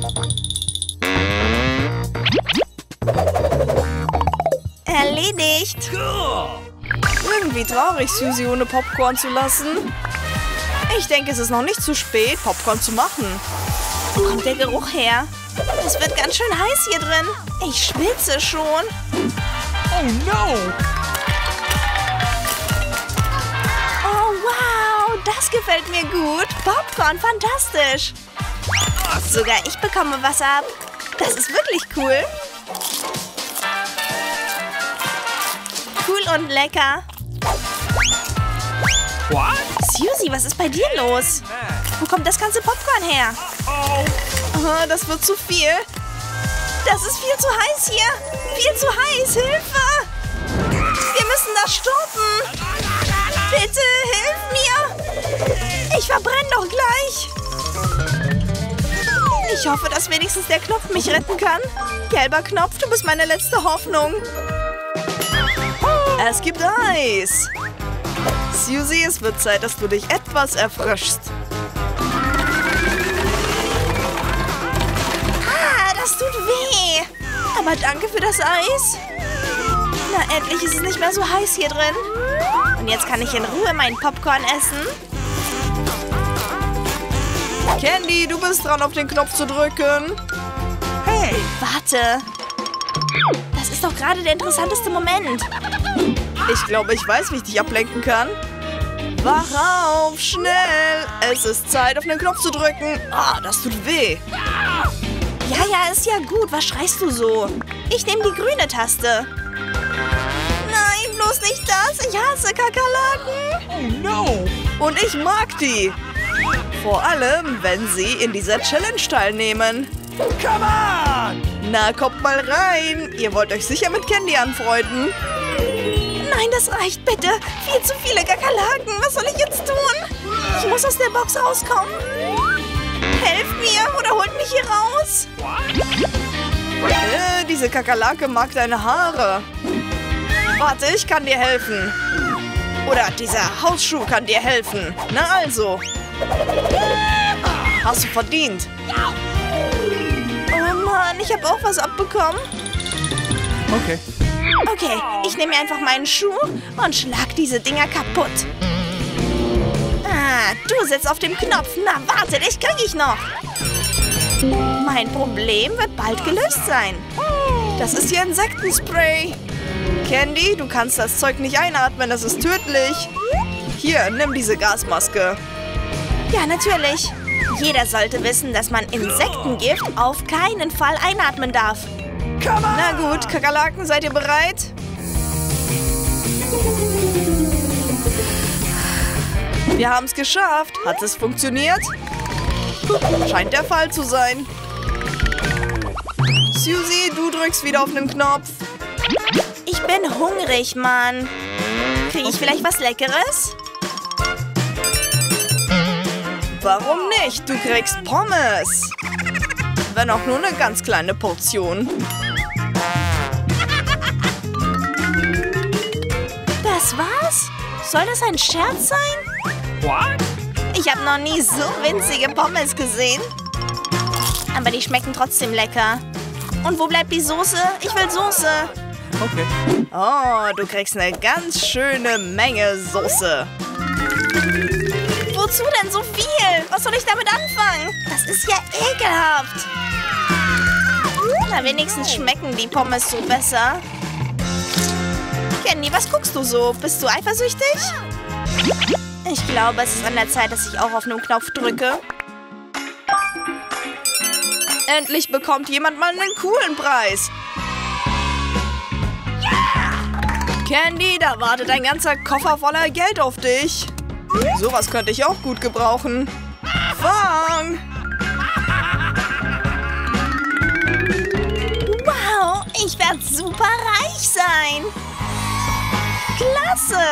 Erledigt. Irgendwie traurig, Susie ohne Popcorn zu lassen. Ich denke, es ist noch nicht zu spät, Popcorn zu machen. Wo kommt der Geruch her? Es wird ganz schön heiß hier drin. Ich schwitze schon. Oh, no! Oh, wow. Das gefällt mir gut. Popcorn, fantastisch. Sogar ich bekomme was ab. Das ist wirklich cool. Cool und lecker. What? Susie, was ist bei dir los? Wo kommt das ganze Popcorn her? Ah, das wird zu viel. Das ist viel zu heiß hier. Viel zu heiß. Hilfe! Wir müssen das stoppen. Bitte, hilf mir. Ich verbrenne doch gleich. Ich hoffe, dass wenigstens der Knopf mich retten kann. Gelber Knopf, du bist meine letzte Hoffnung. Es gibt Eis. Susie, es wird Zeit, dass du dich etwas erfrischst. Ah, das tut weh. Aber danke für das Eis. Na, endlich ist es nicht mehr so heiß hier drin. Und jetzt kann ich in Ruhe meinen Popcorn essen. Candy, du bist dran, auf den Knopf zu drücken. Hey, warte. Das ist doch gerade der interessanteste Moment. Ich glaube, ich weiß, wie ich dich ablenken kann. Wach auf, schnell. Es ist Zeit, auf den Knopf zu drücken. Ah, das tut weh. Ja, ja, ist ja gut. Was schreist du so? Ich nehme die grüne Taste. Nein, bloß nicht das. Ich hasse Kakerlaken. Oh, no! Und ich mag die. Vor allem, wenn sie in dieser Challenge teilnehmen. Come on! Na, kommt mal rein. Ihr wollt euch sicher mit Candy anfreunden. Nein, das reicht bitte. Viel zu viele Kakerlaken. Was soll ich jetzt tun? Ich muss aus der Box rauskommen. Helft mir oder holt mich hier raus. Äh, diese Kakerlake mag deine Haare. Warte, ich kann dir helfen. Oder dieser Hausschuh kann dir helfen. Na also. Hast du verdient. Oh Mann, ich habe auch was abbekommen. Okay. Okay, ich nehme mir einfach meinen Schuh und schlag diese Dinger kaputt. Ah, du sitzt auf dem Knopf. Na, warte, dich krieg ich noch. Mein Problem wird bald gelöst sein. Das ist hier Insektenspray. Candy, du kannst das Zeug nicht einatmen, das ist tödlich. Hier, nimm diese Gasmaske. Ja, natürlich. Jeder sollte wissen, dass man Insektengift auf keinen Fall einatmen darf. Na gut, Kakerlaken, seid ihr bereit? Wir haben es geschafft. Hat es funktioniert? Scheint der Fall zu sein. Susie, du drückst wieder auf den Knopf. Ich bin hungrig, Mann. Kriege ich vielleicht was Leckeres? Warum nicht? Du kriegst Pommes. Wenn auch nur eine ganz kleine Portion. Das war's? Soll das ein Scherz sein? What? Ich habe noch nie so winzige Pommes gesehen. Aber die schmecken trotzdem lecker. Und wo bleibt die Soße? Ich will Soße. Okay. Oh, du kriegst eine ganz schöne Menge Soße. Wozu denn so viel? Was soll ich damit anfangen? Das ist ja ekelhaft. Na, wenigstens schmecken die Pommes so besser. Candy, was guckst du so? Bist du eifersüchtig? Ich glaube, es ist an der Zeit, dass ich auch auf einen Knopf drücke. Endlich bekommt jemand mal einen coolen Preis. Candy, da wartet ein ganzer Koffer voller Geld auf dich. Sowas könnte ich auch gut gebrauchen. Fang! Wow, ich werde super reich sein. Klasse.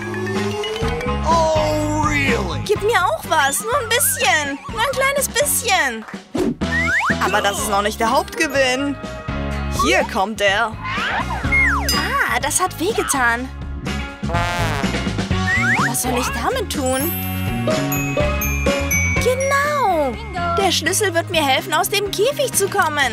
Oh, really? Gib mir auch was, nur ein bisschen. Nur ein kleines bisschen. Aber das ist noch nicht der Hauptgewinn. Hier kommt er. Ah, das hat wehgetan. Was soll ich damit tun? Genau. Der Schlüssel wird mir helfen, aus dem Käfig zu kommen.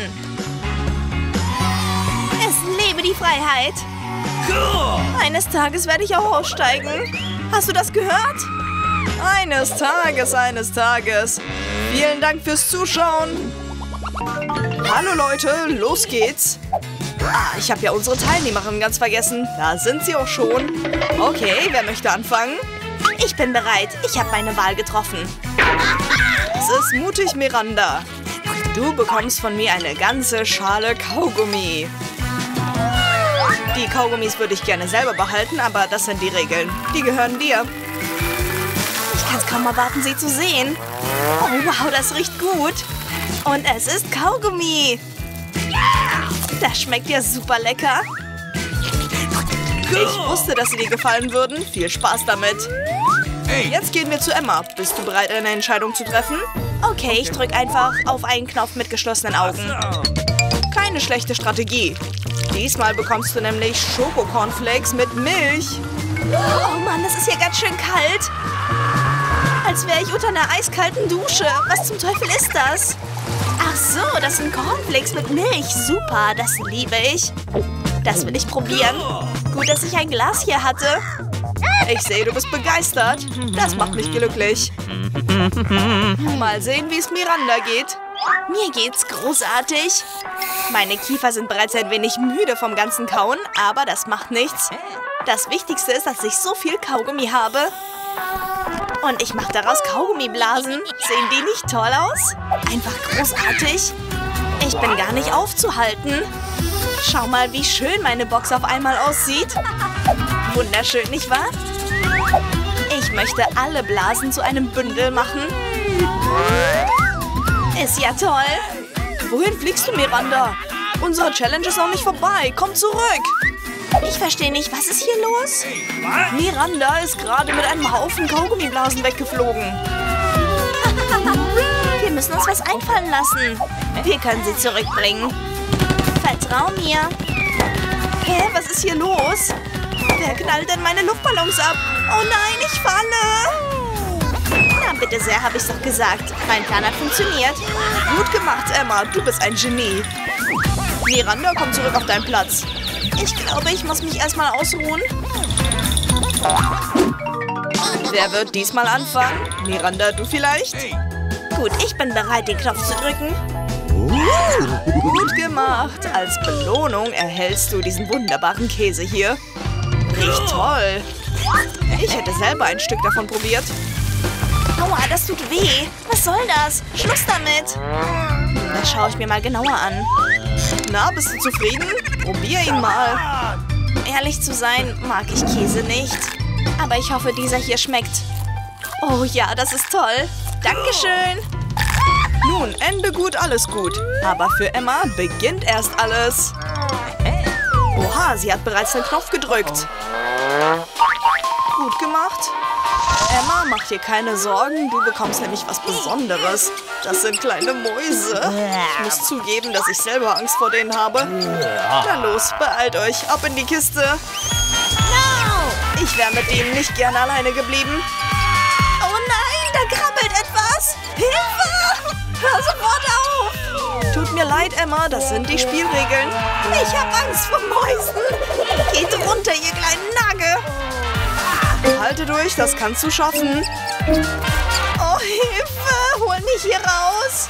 Es lebe die Freiheit. Cool. Eines Tages werde ich auch aussteigen. Hast du das gehört? Eines Tages, eines Tages. Vielen Dank fürs Zuschauen. Hallo Leute, los geht's. Ah, ich habe ja unsere Teilnehmerin ganz vergessen. Da sind sie auch schon. Okay, wer möchte anfangen? Ich bin bereit. Ich habe meine Wahl getroffen. Es ist mutig, Miranda. Du bekommst von mir eine ganze Schale Kaugummi. Die Kaugummis würde ich gerne selber behalten, aber das sind die Regeln. Die gehören dir. Ich kann es kaum erwarten, sie zu sehen. Oh, wow, das riecht gut. Und es ist Kaugummi. Das schmeckt ja super lecker. Ich wusste, dass sie dir gefallen würden. Viel Spaß damit. Hey. Jetzt gehen wir zu Emma. Bist du bereit, eine Entscheidung zu treffen? Okay, ich drücke einfach auf einen Knopf mit geschlossenen Augen. Keine schlechte Strategie. Diesmal bekommst du nämlich Schokocornflakes mit Milch. Oh Mann, das ist hier ganz schön kalt. Als wäre ich unter einer eiskalten Dusche. Was zum Teufel ist das? Ach so, das sind Cornflakes mit Milch. Super, das liebe ich. Das will ich probieren. Gut, dass ich ein Glas hier hatte. Ich sehe, du bist begeistert. Das macht mich glücklich. Mal sehen, wie es Miranda geht. Mir geht's großartig. Meine Kiefer sind bereits ein wenig müde vom ganzen Kauen, aber das macht nichts. Das Wichtigste ist, dass ich so viel Kaugummi habe. Und ich mache daraus Kaugummiblasen. Sehen die nicht toll aus? Einfach großartig. Ich bin gar nicht aufzuhalten. Schau mal, wie schön meine Box auf einmal aussieht. Wunderschön, nicht wahr? Ich möchte alle Blasen zu einem Bündel machen. Ist ja toll. Wohin fliegst du, Miranda? Unsere Challenge ist noch nicht vorbei. Komm zurück. Ich verstehe nicht, was ist hier los? Miranda ist gerade mit einem Haufen Kaugummiblasen weggeflogen. Wir müssen uns was einfallen lassen. Wir können sie zurückbringen. Vertrau mir. Hä, was ist hier los? Wer knallt denn meine Luftballons ab? Oh nein, ich falle. Na bitte sehr, habe ich doch gesagt. Mein Plan hat funktioniert. Gut gemacht, Emma. Du bist ein Genie. Miranda, komm zurück auf deinen Platz. Ich glaube, ich muss mich erstmal ausruhen. Wer wird diesmal anfangen? Miranda, du vielleicht? Gut, ich bin bereit, den Knopf zu drücken. Gut gemacht. Als Belohnung erhältst du diesen wunderbaren Käse hier. Riecht toll. Ich hätte selber ein Stück davon probiert. Aua, das tut weh. Was soll das? Schluss damit. Das schaue ich mir mal genauer an. Na, bist du zufrieden? Probier ihn mal. Ehrlich zu sein, mag ich Käse nicht. Aber ich hoffe, dieser hier schmeckt. Oh ja, das ist toll. Dankeschön. Nun, Ende gut, alles gut. Aber für Emma beginnt erst alles. Oha, sie hat bereits den Knopf gedrückt. Gut gemacht. Emma, mach dir keine Sorgen, du bekommst nämlich was Besonderes. Das sind kleine Mäuse. Ich muss zugeben, dass ich selber Angst vor denen habe. Na los, beeilt euch, ab in die Kiste. Ich wäre mit denen nicht gerne alleine geblieben. Oh nein, da krabbelt etwas. Hilfe! Hör sofort auf! Tut mir leid, Emma, das sind die Spielregeln. Ich habe Angst vor Mäusen. Geht runter, ihr kleinen Nagel. Halte durch, das kannst du schaffen. Oh, Hilfe! Hol mich hier raus!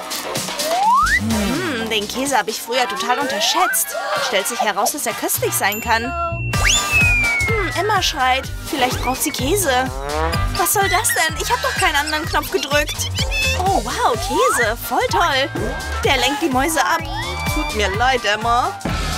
Hm, den Käse habe ich früher total unterschätzt. Stellt sich heraus, dass er köstlich sein kann. Hm, Emma schreit. Vielleicht braucht sie Käse. Was soll das denn? Ich habe doch keinen anderen Knopf gedrückt. Oh, wow, Käse. Voll toll. Der lenkt die Mäuse ab. Tut mir leid, Emma.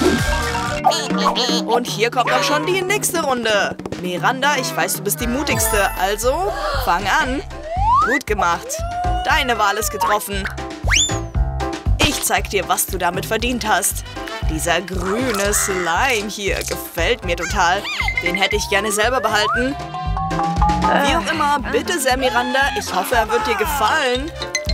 Und hier kommt auch schon die nächste Runde. Miranda, ich weiß, du bist die mutigste, also fang an. Gut gemacht. Deine Wahl ist getroffen. Ich zeig dir, was du damit verdient hast. Dieser grüne Slime hier gefällt mir total. Den hätte ich gerne selber behalten. Wie auch immer, bitte sehr, Miranda. Ich hoffe, er wird dir gefallen.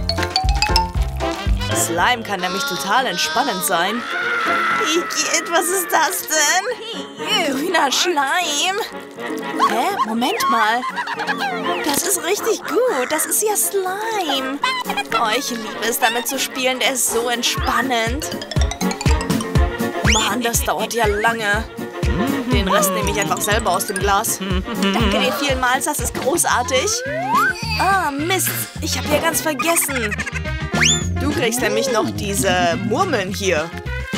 Slime kann nämlich total entspannend sein. Igitt, was ist das denn? Grüner Schleim. Hä? Moment mal. Das ist richtig gut. Das ist ja Slime. Oh, ich liebe es, damit zu spielen. Der ist so entspannend. Mann, das dauert ja lange. Den Rest nehme ich einfach selber aus dem Glas. Danke dir vielmals, das ist großartig. Ah, Mist. Ich habe ja ganz vergessen. Du kriegst nämlich noch diese Murmeln hier.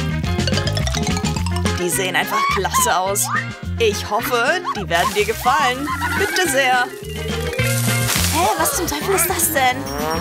Die sehen einfach klasse aus. Ich hoffe, die werden dir gefallen. Bitte sehr. Hä, was zum Teufel ist das denn?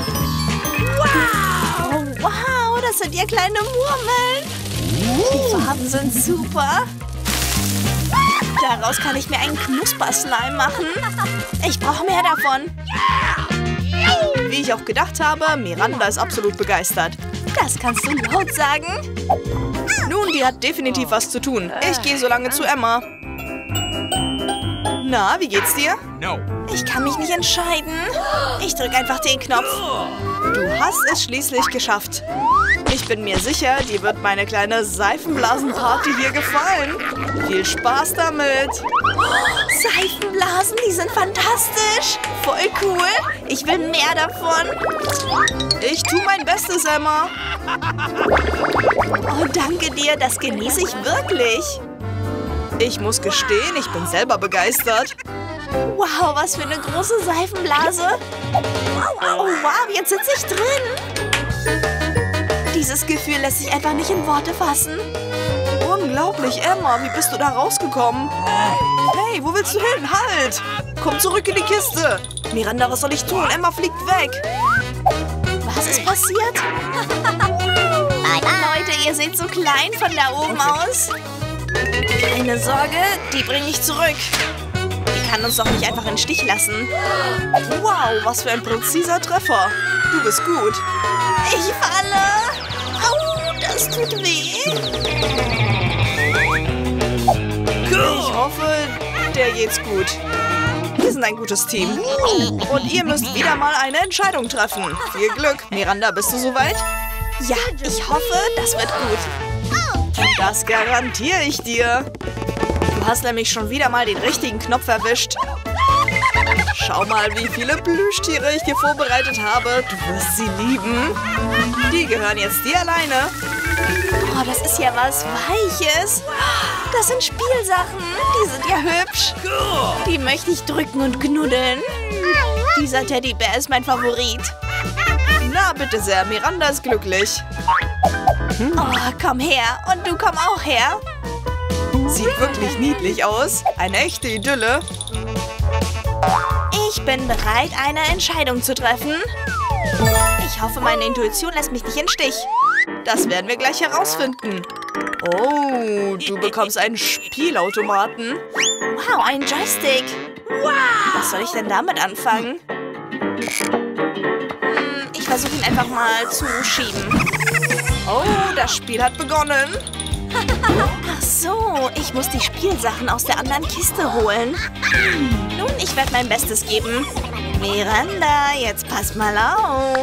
Wow! Oh, wow, das sind ja kleine Murmeln. Die Farben sind super. Daraus kann ich mir einen Knusper-Slime machen. Ich brauche mehr davon. Wie ich auch gedacht habe, Miranda ist absolut begeistert. Das kannst du laut sagen. Nun, die hat definitiv was zu tun. Ich gehe so lange zu Emma. Na, wie geht's dir? No. Ich kann mich nicht entscheiden. Ich drücke einfach den Knopf. Du hast es schließlich geschafft. Ich bin mir sicher, dir wird meine kleine Seifenblasenparty hier gefallen. Viel Spaß damit. Seifenblasen, die sind fantastisch. Voll cool. Ich will mehr davon. Ich tue mein Bestes, Emma. Oh, danke dir. Das genieße ich wirklich. Ich muss gestehen, ich bin selber begeistert. Wow, was für eine große Seifenblase. Oh, wow, jetzt sitze ich drin. Dieses Gefühl lässt sich einfach nicht in Worte fassen. Unglaublich, Emma. Wie bist du da rausgekommen? Hey, wo willst du hin? Halt! Komm zurück in die Kiste. Miranda, was soll ich tun? Emma fliegt weg. Was ist passiert? Leute, ihr seht so klein von da oben aus. Keine Sorge, die bringe ich zurück. Die kann uns doch nicht einfach im Stich lassen. Wow, was für ein präziser Treffer. Du bist gut. Ich falle. Au, das tut weh. Ich hoffe, der geht's gut. Wir sind ein gutes Team. Und ihr müsst wieder mal eine Entscheidung treffen. Viel Glück. Miranda, bist du soweit? Ja, ich hoffe, das wird gut. Das garantiere ich dir. Du hast nämlich schon wieder mal den richtigen Knopf erwischt. Schau mal, wie viele Plüschtiere ich dir vorbereitet habe. Du wirst sie lieben. Die gehören jetzt dir alleine. Oh, das ist ja was Weiches. Das sind Spielsachen. Die sind ja hübsch. Die möchte ich drücken und knuddeln. Dieser Teddybär ist mein Favorit. Na, bitte sehr, Miranda ist glücklich. Oh, komm her. Und du komm auch her. Sieht wirklich niedlich aus. Eine echte Idylle. Ich bin bereit, eine Entscheidung zu treffen. Ich hoffe, meine Intuition lässt mich nicht im Stich. Das werden wir gleich herausfinden. Oh, du bekommst einen Spielautomaten. Wow, ein Joystick. Was soll ich denn damit anfangen? Hm, ich versuche ihn einfach mal zu schieben. Oh, das Spiel hat begonnen. Ach so, ich muss die Spielsachen aus der anderen Kiste holen. Nun, ich werde mein Bestes geben. Miranda, jetzt pass mal auf.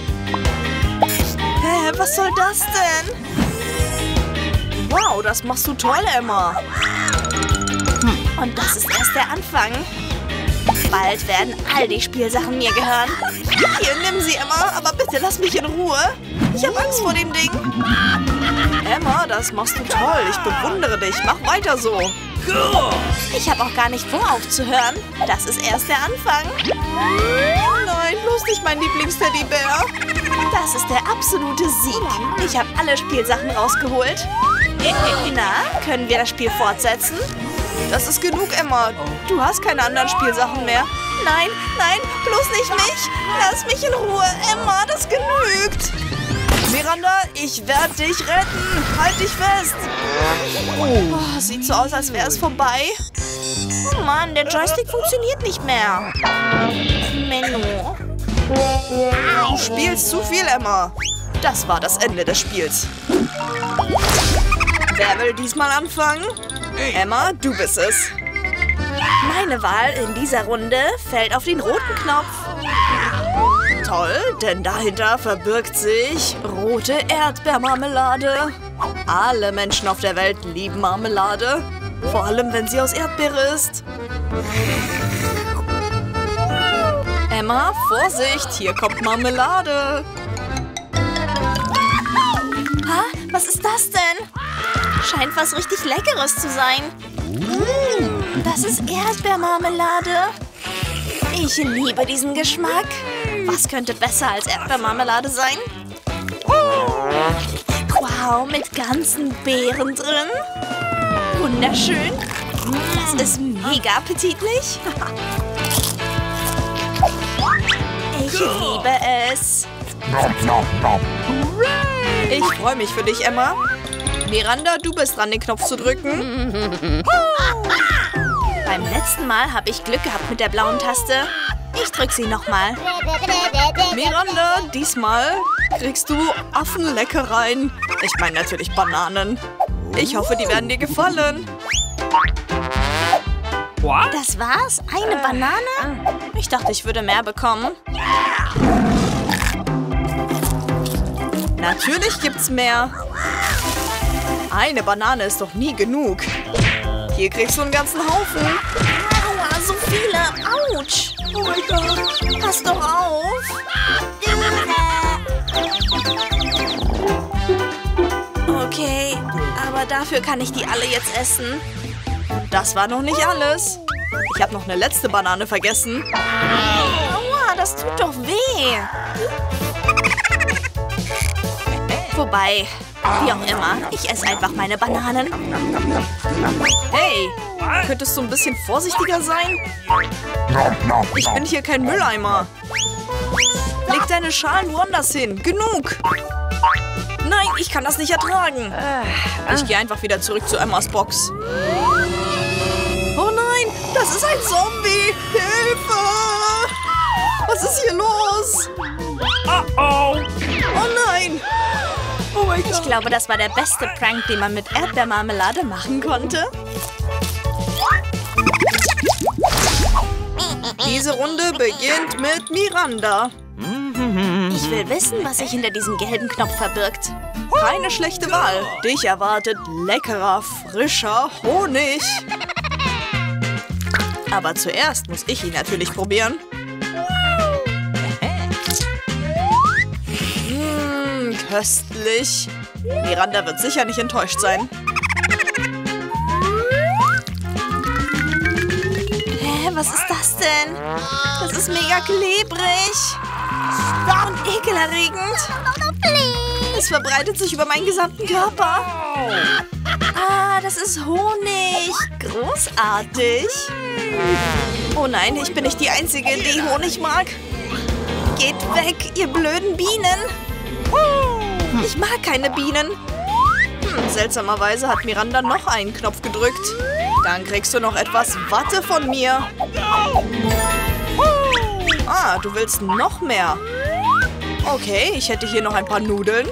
Hä, was soll das denn? Wow, das machst du toll, Emma. Und das ist erst der Anfang. Bald werden all die Spielsachen mir gehören. Hier, nimm sie, Emma, aber bitte lass mich in Ruhe. Ich habe Angst vor dem Ding. Emma, das machst du toll. Ich bewundere dich. Mach weiter so. Ich habe auch gar nicht vor, aufzuhören. Das ist erst der Anfang. Nein, bloß nicht mein Lieblingsteddybär. Das ist der absolute Sieg. Ich habe alle Spielsachen rausgeholt. Na, können wir das Spiel fortsetzen? Das ist genug, Emma. Du hast keine anderen Spielsachen mehr. Nein, nein, bloß nicht mich. Lass mich in Ruhe. Emma, das genügt. Miranda, ich werde dich retten. Halt dich fest. Oh, sieht so aus, als wäre es vorbei. Oh Mann, der Joystick funktioniert nicht mehr. Menno. Du spielst zu viel, Emma. Das war das Ende des Spiels. Wer will diesmal anfangen? Emma, du bist es. Meine Wahl in dieser Runde fällt auf den roten Knopf. Toll, denn dahinter verbirgt sich rote Erdbeermarmelade. Alle Menschen auf der Welt lieben Marmelade. Vor allem, wenn sie aus Erdbeere ist. Emma, Vorsicht, hier kommt Marmelade. Ha, was ist das denn? Scheint was richtig Leckeres zu sein. Mm, das ist Erdbeermarmelade. Ich liebe diesen Geschmack. Was könnte besser als Erdbeermarmelade sein? Wow, mit ganzen Beeren drin. Wunderschön. Das ist mega appetitlich. Ich liebe es. Ich freue mich für dich, Emma. Miranda, du bist dran, den Knopf zu drücken. Beim letzten Mal habe ich Glück gehabt mit der blauen Taste. Ich drück sie nochmal. Miranda, diesmal kriegst du Affenleckereien. Ich meine natürlich Bananen. Ich hoffe, die werden dir gefallen. Das war's? Eine Banane? Ich dachte, ich würde mehr bekommen. Natürlich gibt's mehr. Eine Banane ist doch nie genug. Hier kriegst du einen ganzen Haufen. Aua, so viele. Autsch. Oh mein Gott. Pass doch auf. Okay, aber dafür kann ich die alle jetzt essen. Das war noch nicht alles. Ich habe noch eine letzte Banane vergessen. Aua, das tut doch weh. Wobei, wie auch immer, ich esse einfach meine Bananen. Hey, könntest du ein bisschen vorsichtiger sein? Ich bin hier kein Mülleimer. Leg deine Schalen woanders hin. Genug. Nein, ich kann das nicht ertragen. Ich gehe einfach wieder zurück zu Emmas Box. Oh nein, das ist ein Zombie! Hilfe! Was ist hier los? Uh-oh. Oh nein! Oh mein Ich Gott! glaube, das war der beste Prank, den man mit Erdbeermarmelade machen konnte. Diese Runde beginnt mit Miranda. Ich will wissen, was sich hinter diesem gelben Knopf verbirgt. Keine schlechte Wahl. Dich erwartet leckerer, frischer Honig. Aber zuerst muss ich ihn natürlich probieren. Mmh, köstlich. Miranda wird sicher nicht enttäuscht sein. Hä, was ist das denn? Das ist mega klebrig. Und ekelerregend. Es verbreitet sich über meinen gesamten Körper. Ah, das ist Honig. Großartig. Oh nein, ich bin nicht die Einzige, die Honig mag. Geht weg, ihr blöden Bienen. Ich mag keine Bienen. Hm, seltsamerweise hat Miranda noch einen Knopf gedrückt. Dann kriegst du noch etwas Watte von mir. Ah, du willst noch mehr. Okay, ich hätte hier noch ein paar Nudeln.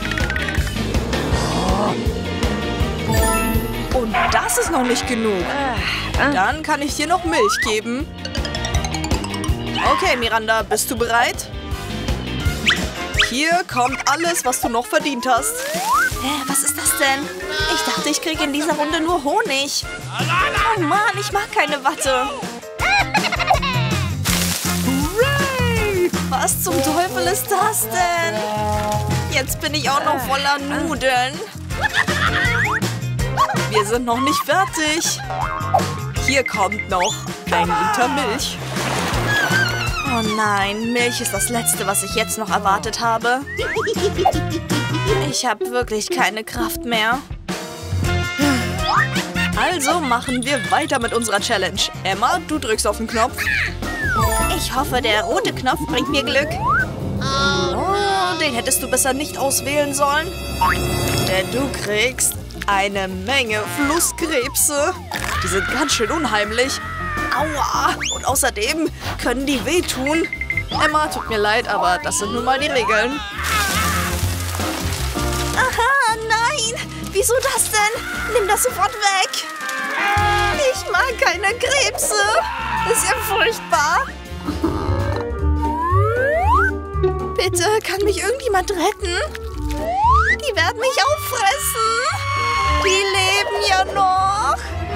Und das ist noch nicht genug. Dann kann ich dir noch Milch geben. Okay, Miranda, bist du bereit? Hier kommt alles, was du noch verdient hast. Hä, was ist das denn? Ich dachte, ich kriege in dieser Runde nur Honig. Oh Mann, ich mag keine Watte. Was zum Teufel ist das denn? Jetzt bin ich auch noch voller Nudeln. Wir sind noch nicht fertig. Hier kommt noch ein Liter Milch. Oh nein, Milch ist das Letzte, was ich jetzt noch erwartet habe. Ich habe wirklich keine Kraft mehr. Also machen wir weiter mit unserer Challenge. Emma, du drückst auf den Knopf. Ich hoffe, der rote Knopf bringt mir Glück. Oh, den hättest du besser nicht auswählen sollen. Denn du kriegst eine Menge Flusskrebse. Die sind ganz schön unheimlich. Aua! Und außerdem können die wehtun. Emma, tut mir leid, aber das sind nun mal die Regeln. Aha, nein! Wieso das denn? Nimm das sofort weg! Ich mag keine Krebse! Das ist ja furchtbar! Bitte, kann mich irgendjemand retten? Die werden mich auffressen! Die leben ja noch!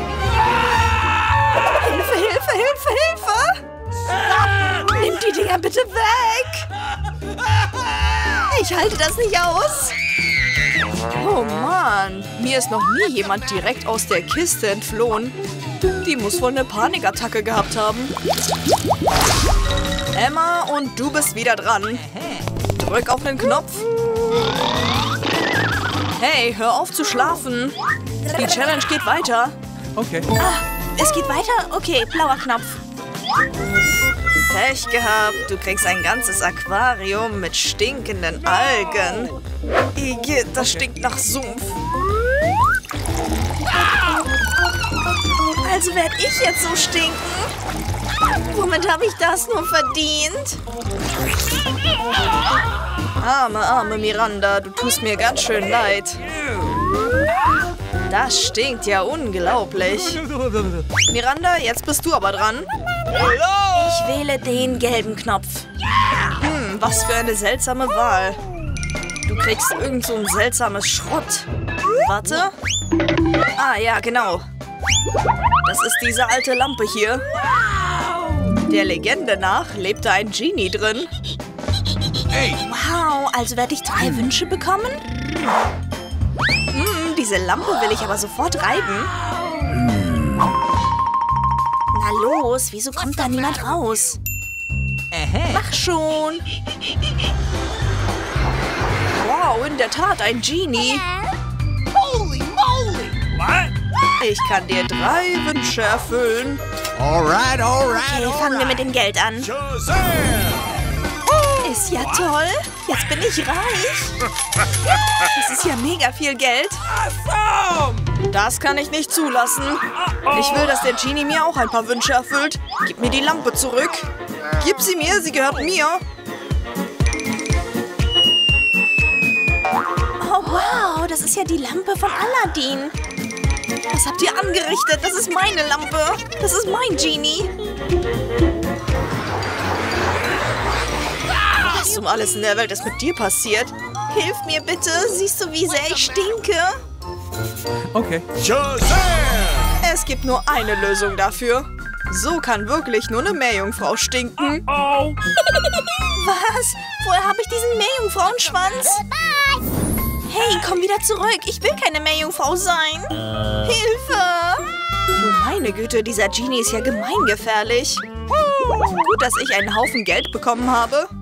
Hilfe, Hilfe, Hilfe, Hilfe! Nimm die Dinger bitte weg! Ich halte das nicht aus! Oh Mann, mir ist noch nie jemand direkt aus der Kiste entflohen. Die muss wohl eine Panikattacke gehabt haben. Emma, und du bist wieder dran. Drück auf den Knopf. Hey, hör auf zu schlafen. Die Challenge geht weiter. Okay. Ah, es geht weiter? Okay, blauer Knopf. Pech gehabt, du kriegst ein ganzes Aquarium mit stinkenden Algen. Igitt, das stinkt nach Sumpf. Also werde ich jetzt so stinken? Womit habe ich das nur verdient? Arme, arme Miranda, du tust mir ganz schön leid. Das stinkt ja unglaublich. Miranda, jetzt bist du aber dran. Ich wähle den gelben Knopf. Hm, was für eine seltsame Wahl. Du kriegst irgend so ein seltsames Schrott. Warte. Ah, ja, genau. Das ist diese alte Lampe hier. Der Legende nach lebt da ein Genie drin. Hey. Wow, also werde ich drei Wünsche bekommen? Hm, diese Lampe will ich aber sofort reiben. Na los, wieso kommt da niemand raus? Mach schon. Wow, in der Tat ein Genie. Holy moly. What? Ich kann dir drei Wünsche erfüllen. All right, all right, Okay, all fangen wir right. mit dem Geld an. Shazam! Ist ja toll. Jetzt bin ich reich. Das ist ja mega viel Geld. Awesome! Das kann ich nicht zulassen. Ich will, dass der Genie mir auch ein paar Wünsche erfüllt. Gib mir die Lampe zurück. Gib sie mir, sie gehört mir. Oh, wow, das ist ja die Lampe von Aladdin. Was habt ihr angerichtet? Das ist meine Lampe. Das ist mein Genie. Was um alles in der Welt ist mit dir passiert? Hilf mir bitte. Siehst du, wie sehr ich stinke? Okay. Es gibt nur eine Lösung dafür. So kann wirklich nur eine Meerjungfrau stinken. Was? Woher habe ich diesen Meerjungfrauenschwanz? Hey, komm wieder zurück. Ich will keine Meerjungfrau sein. Hilfe! Du meine Güte, dieser Genie ist ja gemeingefährlich. Gut, dass ich einen Haufen Geld bekommen habe.